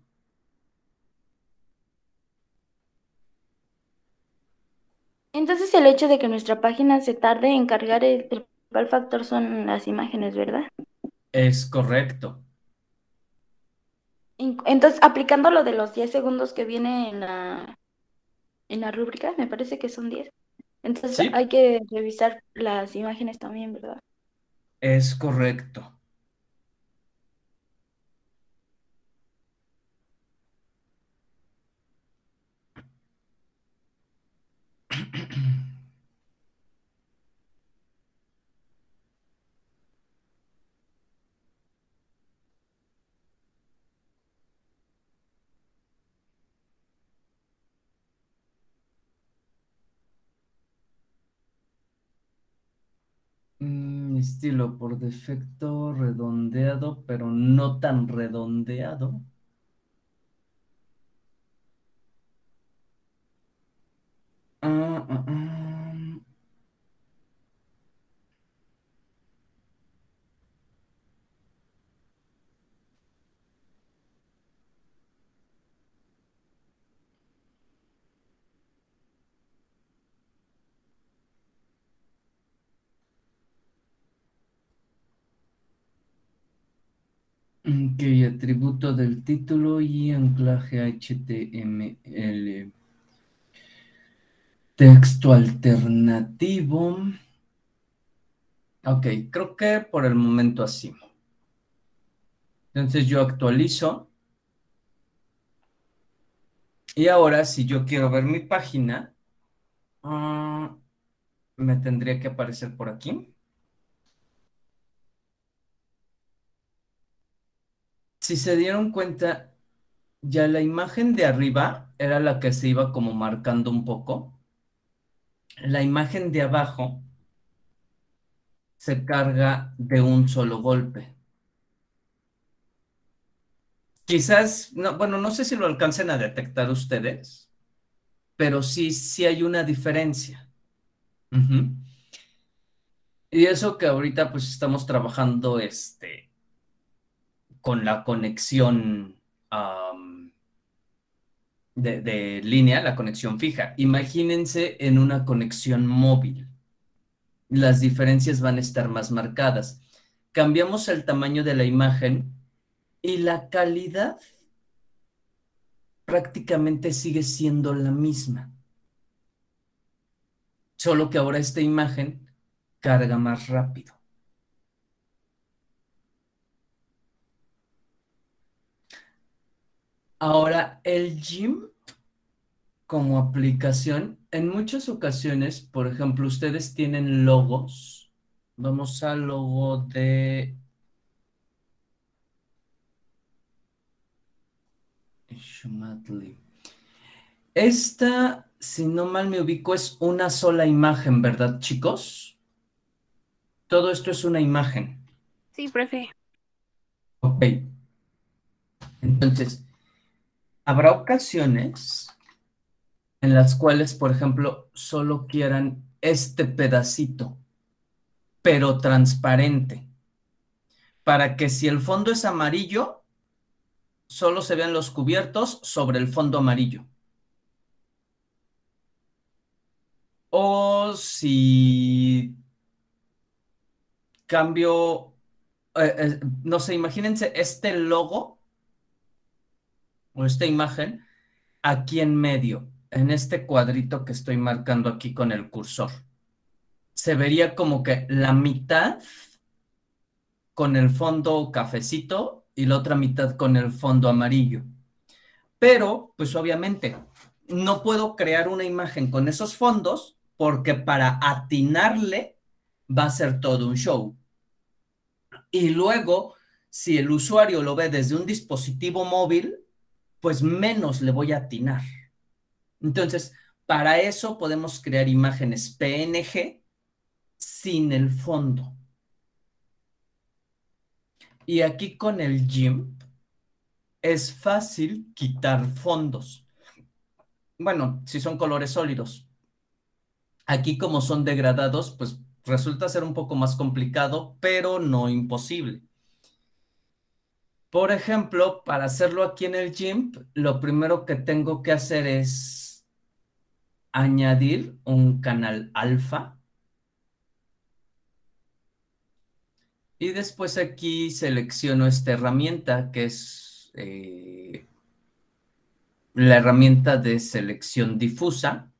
Entonces el hecho de que nuestra página se tarde en cargar el principal factor son las imágenes, ¿verdad? Es correcto. Entonces, aplicando lo de los 10 segundos que viene en la rúbrica, me parece que son 10. Entonces Sí, hay que revisar las imágenes también, ¿verdad? es correcto. Estilo por defecto redondeado, pero no tan redondeado. Ah, ah, ah. Ok, atributo del título y anclaje HTML. Texto alternativo. Ok, creo que por el momento así. Entonces yo actualizo y ahora si yo quiero ver mi página, me tendría que aparecer por aquí. Si se dieron cuenta, ya la imagen de arriba era la que se iba como marcando un poco. La imagen de abajo se carga de un solo golpe. Quizás, no, bueno, no sé si lo alcancen a detectar ustedes, pero sí hay una diferencia. Ujú. Y eso que ahorita pues estamos trabajando con la conexión de línea, la conexión fija. Imagínense en una conexión móvil. Las diferencias van a estar más marcadas. Cambiamos el tamaño de la imagen y la calidad prácticamente sigue siendo la misma, solo que ahora esta imagen carga más rápido. Ahora, el GIMP como aplicación, en muchas ocasiones, por ejemplo, ustedes tienen logos. Vamos al logo de Shumatli. Esta, si no mal me ubico, es una sola imagen, ¿verdad, chicos? Todo esto es una imagen. Sí, profe. Ok. Entonces, habrá ocasiones en las cuales, por ejemplo, solo quieran este pedacito, pero transparente, para que si el fondo es amarillo, solo se vean los cubiertos sobre el fondo amarillo. O si cambio, no sé, imagínense este logo o esta imagen aquí en medio, en este cuadrito que estoy marcando aquí con el cursor. Se vería como que la mitad con el fondo cafecito y la otra mitad con el fondo amarillo. Pero, pues obviamente, no puedo crear una imagen con esos fondos porque para atinarle va a ser todo un show. Y luego, si el usuario lo ve desde un dispositivo móvil, pues menos le voy a atinar. Entonces, para eso podemos crear imágenes PNG sin el fondo. Y aquí con el GIMP es fácil quitar fondos. Bueno, si son colores sólidos. Aquí como son degradados, pues resulta ser un poco más complicado, pero no imposible. Por ejemplo, para hacerlo aquí en el GIMP, lo primero que tengo que hacer es añadir un canal alfa. Y después aquí selecciono esta herramienta que es la herramienta de selección difusa.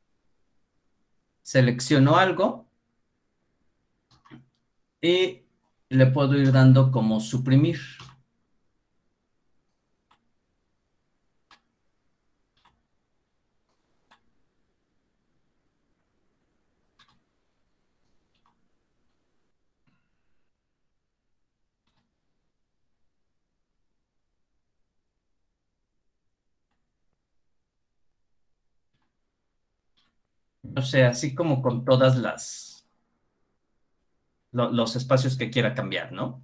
Selecciono algo y le puedo ir dando como suprimir. O sea, así como con todas los espacios que quiera cambiar, ¿no?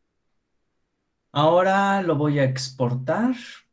Ahora lo voy a exportar,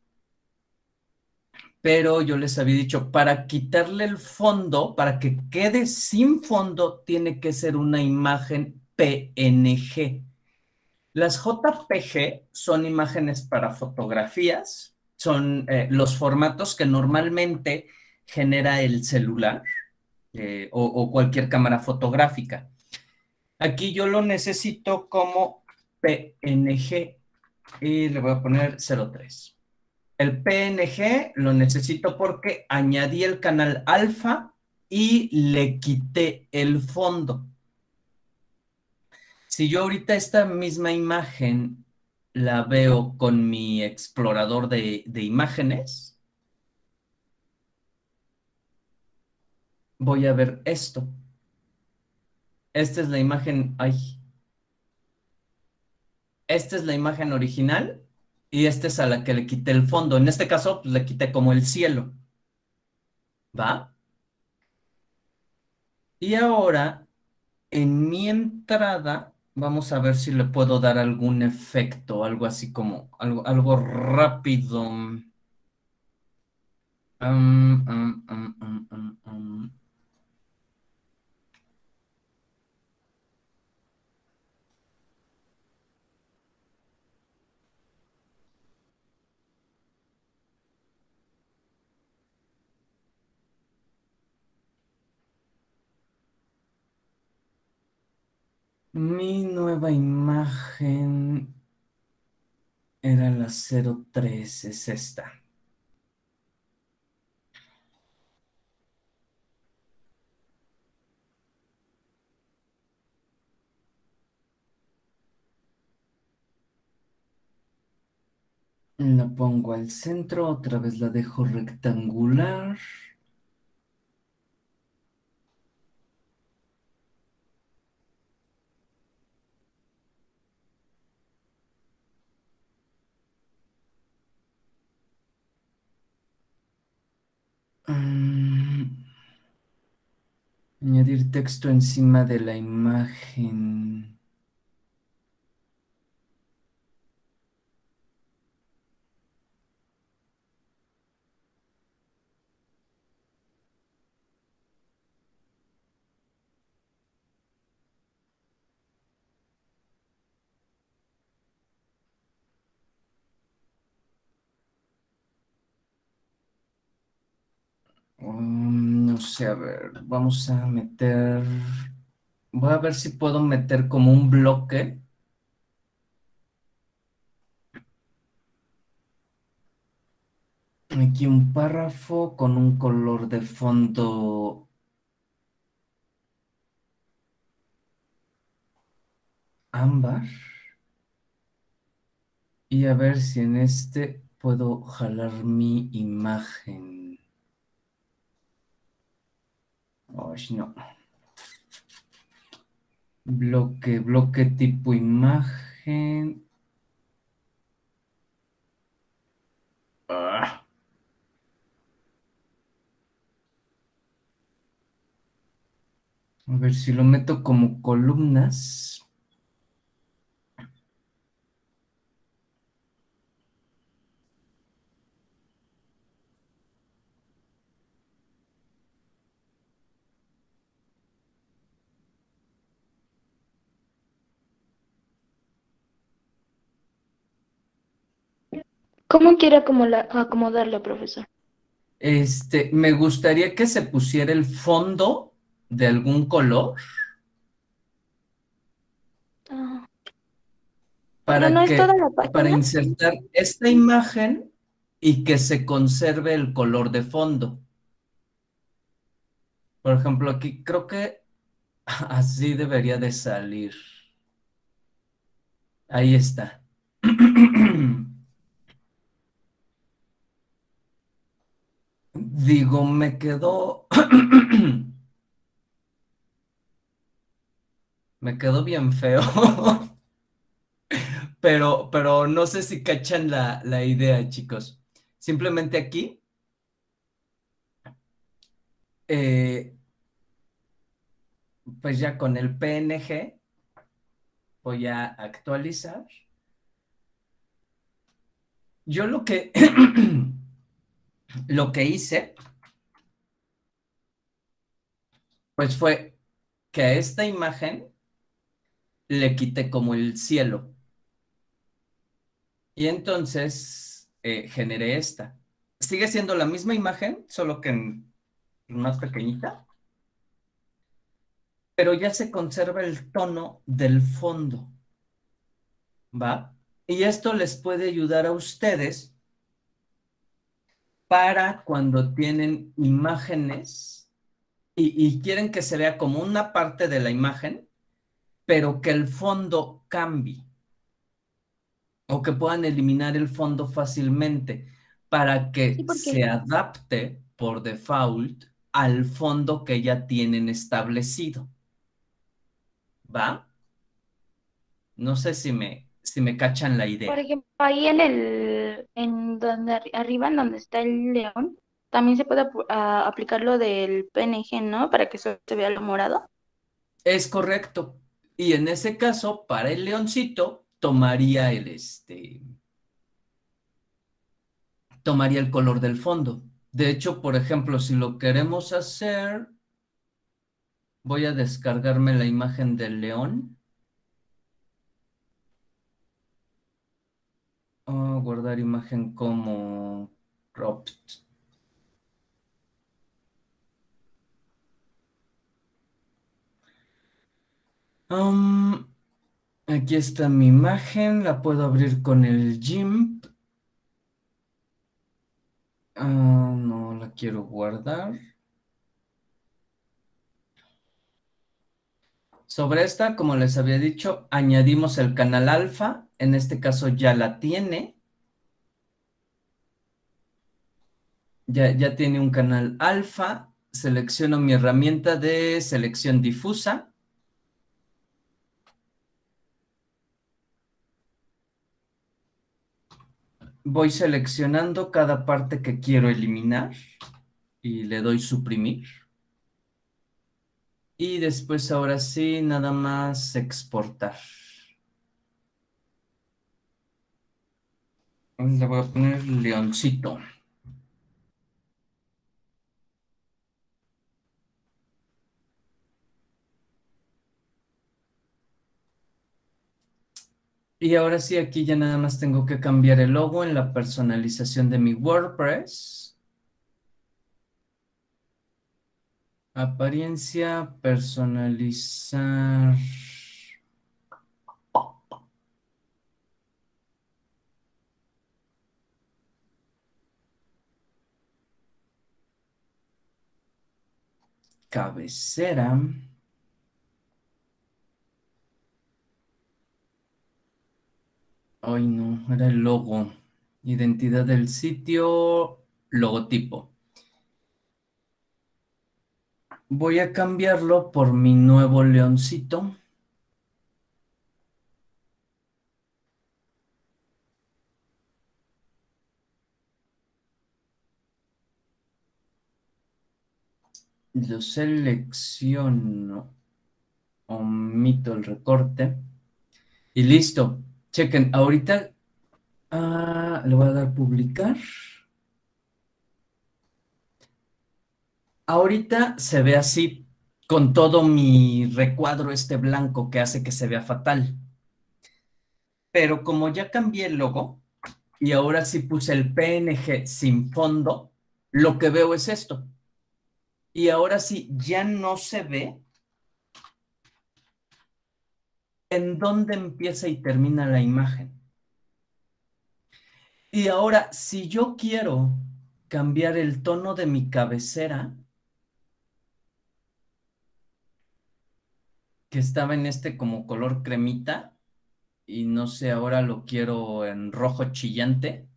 pero yo les había dicho, para quitarle el fondo, para que quede sin fondo, tiene que ser una imagen PNG. Las JPG son imágenes para fotografías, son los formatos que normalmente genera el celular o cualquier cámara fotográfica. Aquí yo lo necesito como PNG y le voy a poner 03. El PNG lo necesito porque añadí el canal alfa y le quité el fondo. Si yo ahorita esta misma imagen la veo con mi explorador de imágenes, voy a ver esto. Esta es la imagen, ay, esta es la imagen original y esta es a la que le quité el fondo. En este caso, pues, le quité como el cielo, ¿va? Y ahora, en mi entrada, vamos a ver si le puedo dar algún efecto, algo así como, algo rápido. Um, um, um, um, um, um. Mi nueva imagen era la 03, es esta. La pongo al centro, otra vez la dejo rectangular. Añadir texto encima de la imagen. No sé, a ver, vamos a meter... Voy a ver si puedo meter como un bloque. Aquí un párrafo con un color de fondo ámbar. Y a ver si en este puedo jalar mi imagen. Ay, no. Bloque tipo imagen. Ah. A ver si lo meto como columnas. ¿Cómo quiere acomodarlo, profesor? Me gustaría que se pusiera el fondo de algún color Ah, pero no para es toda que, la para página. insertar esta imagen y que se conserve el color de fondo. Por ejemplo, aquí creo que así debería de salir. Ahí está. Digo, me quedó... me quedó bien feo. Pero no sé si cachan la idea, chicos. Simplemente aquí, eh, pues ya con el PNG voy a actualizar. Yo lo que hice, pues fue que a esta imagen le quité como el cielo. Y entonces generé esta. Sigue siendo la misma imagen, solo que más pequeñita, pero ya se conserva el tono del fondo, ¿va? Y esto les puede ayudar a ustedes para cuando tienen imágenes y quieren que se vea como una parte de la imagen, pero que el fondo cambie. o que puedan eliminar el fondo fácilmente para Sí, que porque se adapte por default al fondo que ya tienen establecido. ¿Va? No sé si me cachan la por idea. ejemplo, ahí en donde arriba, en donde está el león, también se puede aplicar lo del PNG, ¿no? Para que solo se vea lo morado. Es correcto. Y en ese caso, para el leoncito, tomaría tomaría el color del fondo. De hecho, por ejemplo, si lo queremos hacer, voy a descargarme la imagen del león. Guardar imagen como cropped. Um, Aquí está mi imagen, la puedo abrir con el GIMP. No la quiero guardar. Sobre esta, como les había dicho, añadimos el canal alfa. En este caso ya la tiene. Ya tiene un canal alfa. Selecciono mi herramienta de selección difusa. Voy seleccionando cada parte que quiero eliminar y le doy suprimir. Y después ahora sí, nada más exportar. Le voy a poner leoncito. Y ahora sí, aquí ya nada más tengo que cambiar el logo en la personalización de mi WordPress. Apariencia, personalizar. Cabecera. Ay, no, era el logo. Identidad del sitio, logotipo. Voy a cambiarlo por mi nuevo leoncito. Lo selecciono, omito el recorte y listo. Chequen, ahorita le voy a dar publicar. Ahorita se ve así, con todo mi recuadro este blanco que hace que se vea fatal. Pero como ya cambié el logo y ahora sí puse el PNG sin fondo, lo que veo es esto. Y ahora sí, ya no se ve en dónde empieza y termina la imagen. Y ahora, si yo quiero cambiar el tono de mi cabecera, que estaba en este como color cremita, y no sé, ahora lo quiero en rojo chillante,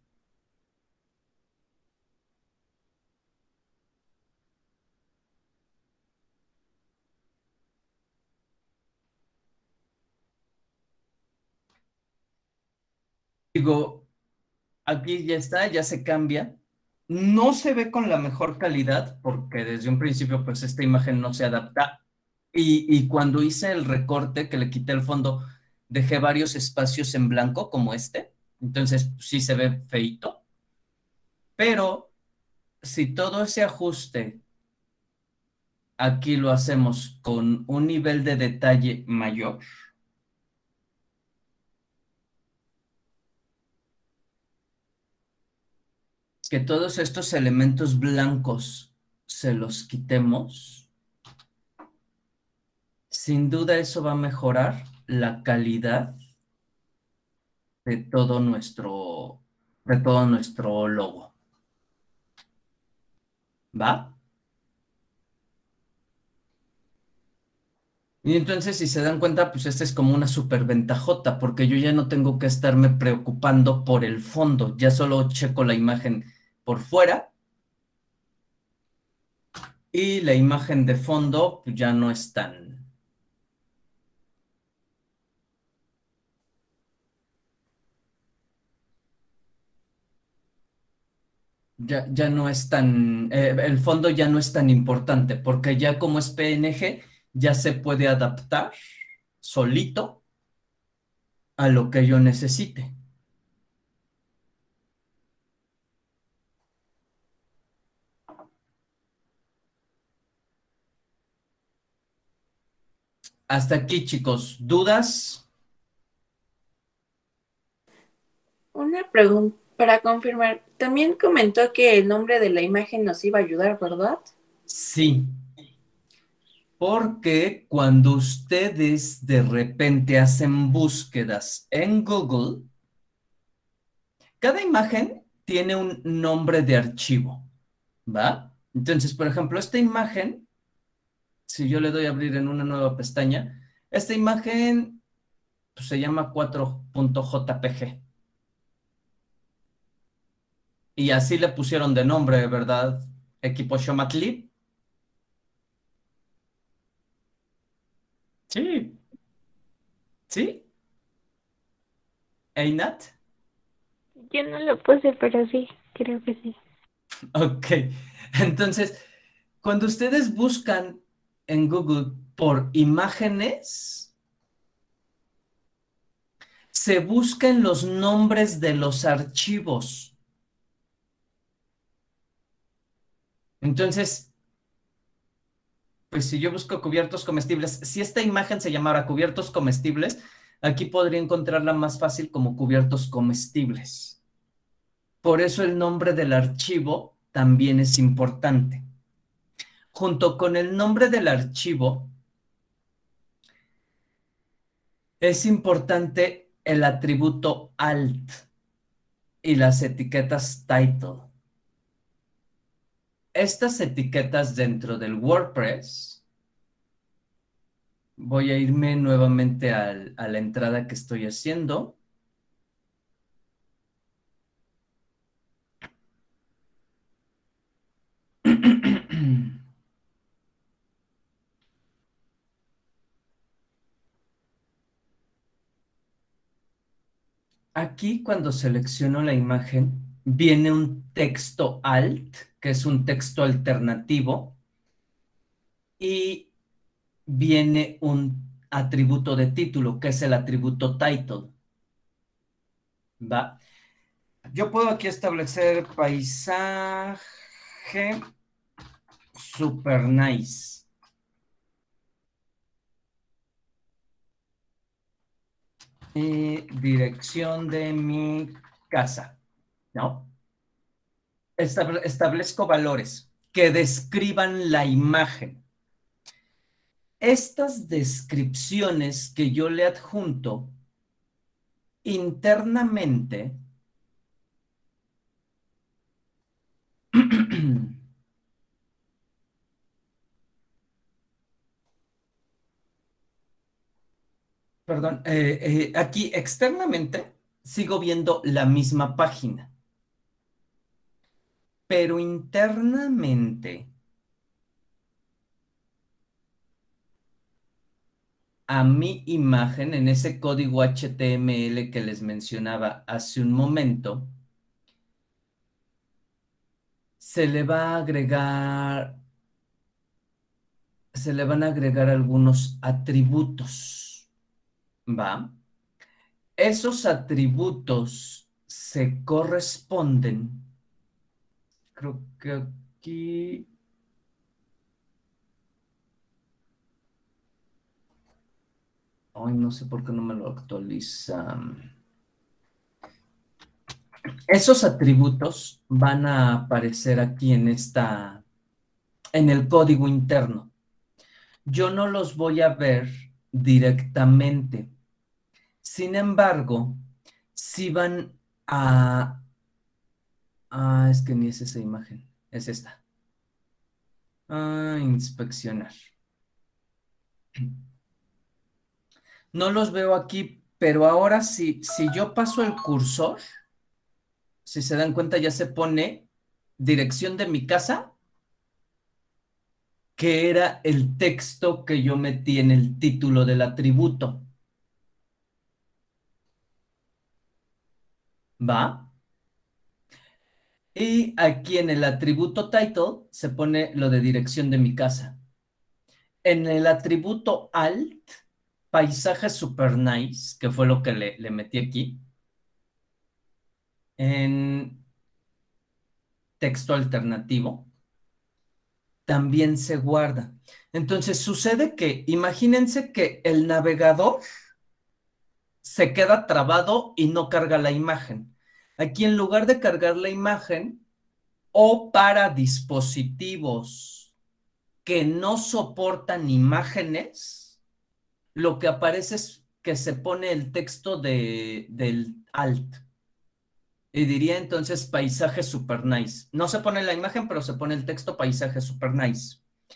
digo, aquí ya está, ya se cambia. No se ve con la mejor calidad porque desde un principio pues esta imagen no se adapta. Y cuando hice el recorte que le quité el fondo, dejé varios espacios en blanco como este. Entonces sí se ve feito. Pero si todo ese ajuste aquí lo hacemos con un nivel de detalle mayor, que todos estos elementos blancos se los quitemos, sin duda eso va a mejorar la calidad de de todo nuestro logo. ¿Va? Y entonces, si se dan cuenta, pues esta es como una superventajota, porque yo ya no tengo que estarme preocupando por el fondo, ya solo checo la imagen por fuera y la imagen de fondo pues, ya no es tan... Ya no es tan... el fondo ya no es tan importante, porque ya como es PNG, ya se puede adaptar solito a lo que yo necesite. Hasta aquí, chicos. ¿Dudas? Una pregunta para confirmar. También comentó que el nombre de la imagen nos iba a ayudar, ¿verdad? Sí. Porque cuando ustedes de repente hacen búsquedas en Google, cada imagen tiene un nombre de archivo, ¿va? Entonces, por ejemplo, esta imagen, si yo le doy a abrir en una nueva pestaña, esta imagen pues, se llama 4.jpg. Y así le pusieron de nombre, ¿verdad? Equipo Shomatlib. Sí, sí. Einat. Yo no lo puse, pero sí, creo que sí. Ok. Entonces, cuando ustedes buscan en Google por imágenes, se buscan los nombres de los archivos. Entonces, pues si yo busco cubiertos comestibles, si esta imagen se llamara cubiertos comestibles, aquí podría encontrarla más fácil como cubiertos comestibles. Por eso el nombre del archivo también es importante. Junto con el nombre del archivo, es importante el atributo alt y las etiquetas title. Estas etiquetas dentro del WordPress, voy a irme nuevamente a la entrada que estoy haciendo. Aquí cuando selecciono la imagen, viene un texto alt, que es un texto alternativo, y viene un atributo de título, que es el atributo title. ¿Va? Yo puedo aquí establecer paisaje super nice. Y dirección de mi casa, ¿no? Establezco valores que describan la imagen. Estas descripciones que yo le adjunto internamente perdón, aquí externamente sigo viendo la misma página, pero internamente a mi imagen, en ese código HTML que les mencionaba hace un momento, se le va a agregar, se le van a agregar algunos atributos, ¿va? Esos atributos se corresponden, creo que aquí, ay, no sé por qué no me lo actualiza. Esos atributos van a aparecer aquí en en el código interno. Yo no los voy a ver directamente. Sin embargo, si van a... Ah, es que ni es esa imagen, es esta. Inspeccionar. No los veo aquí, pero ahora sí, si yo paso el cursor, si se dan cuenta, ya se pone dirección de mi casa, que era el texto que yo metí en el título del atributo. ¿Va? Y aquí en el atributo title se pone lo de dirección de mi casa. En el atributo alt, paisaje super nice, que fue lo que le metí aquí, en texto alternativo, también se guarda. Entonces sucede que, imagínense que el navegador se queda trabado y no carga la imagen. Aquí en lugar de cargar la imagen, o para dispositivos que no soportan imágenes, lo que aparece es que se pone el texto del alt. Y diría entonces paisaje super nice. No se pone la imagen, pero se pone el texto paisaje super nice.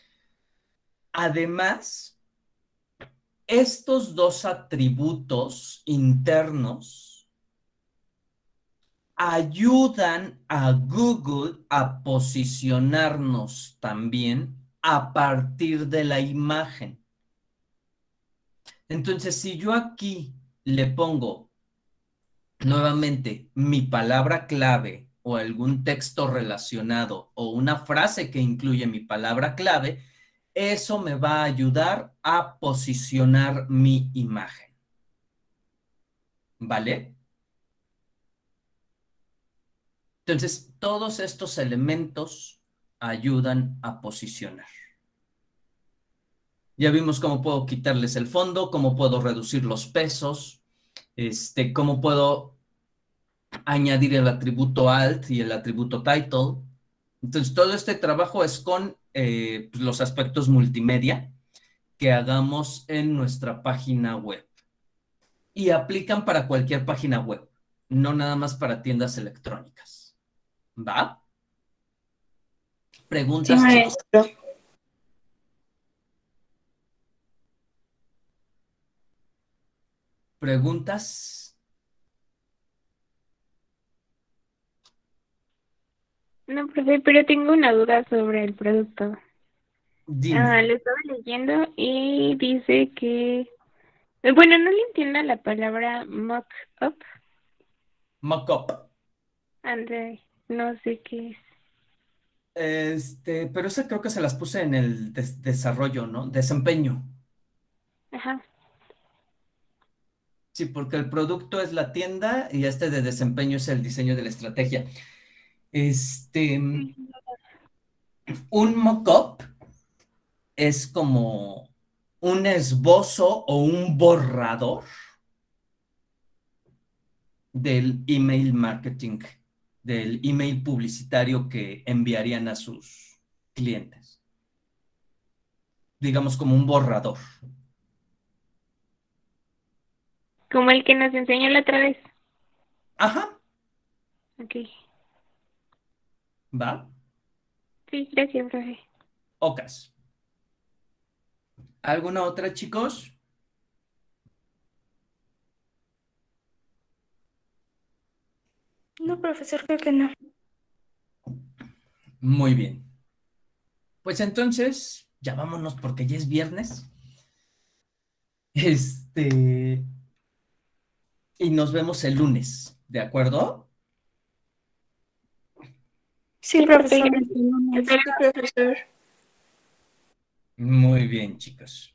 Además, estos dos atributos internos ayudan a Google a posicionarnos también a partir de la imagen. Entonces, si yo aquí le pongo nuevamente mi palabra clave o algún texto relacionado o una frase que incluye mi palabra clave, eso me va a ayudar a posicionar mi imagen. ¿Vale? Entonces, todos estos elementos ayudan a posicionar. Ya vimos cómo puedo quitarles el fondo, cómo puedo reducir los pesos, cómo puedo añadir el atributo alt y el atributo title. Entonces, todo este trabajo es con pues, los aspectos multimedia que hagamos en nuestra página web. Y aplican para cualquier página web, no nada más para tiendas electrónicas. ¿Va? Sí, ¿Preguntas, chicos? maestro. ¿Preguntas? No, profe, pero tengo una duda sobre el producto. Dime. Lo estaba leyendo y dice que, bueno, no le entiendo la palabra mock-up, Mockup. no sé qué es. Pero esa creo que se las puse en el desarrollo, ¿no? Desempeño. Ajá. Sí, porque el producto es la tienda y este de desempeño es el diseño de la estrategia. Un mock-up es como un esbozo o un borrador del email marketing, del email publicitario que enviarían a sus clientes. Digamos como un borrador. Como el que nos enseñó la otra vez. Ajá, Ok. ¿va? Sí, gracias, profe. Ocas. ¿Alguna otra, chicos? No, profesor, creo que no. Muy bien. Pues entonces, ya vámonos porque ya es viernes. Y nos vemos el lunes, ¿de acuerdo? Sí, Profe, profesor. gracias. Sí, profesor. Muy bien, chicos.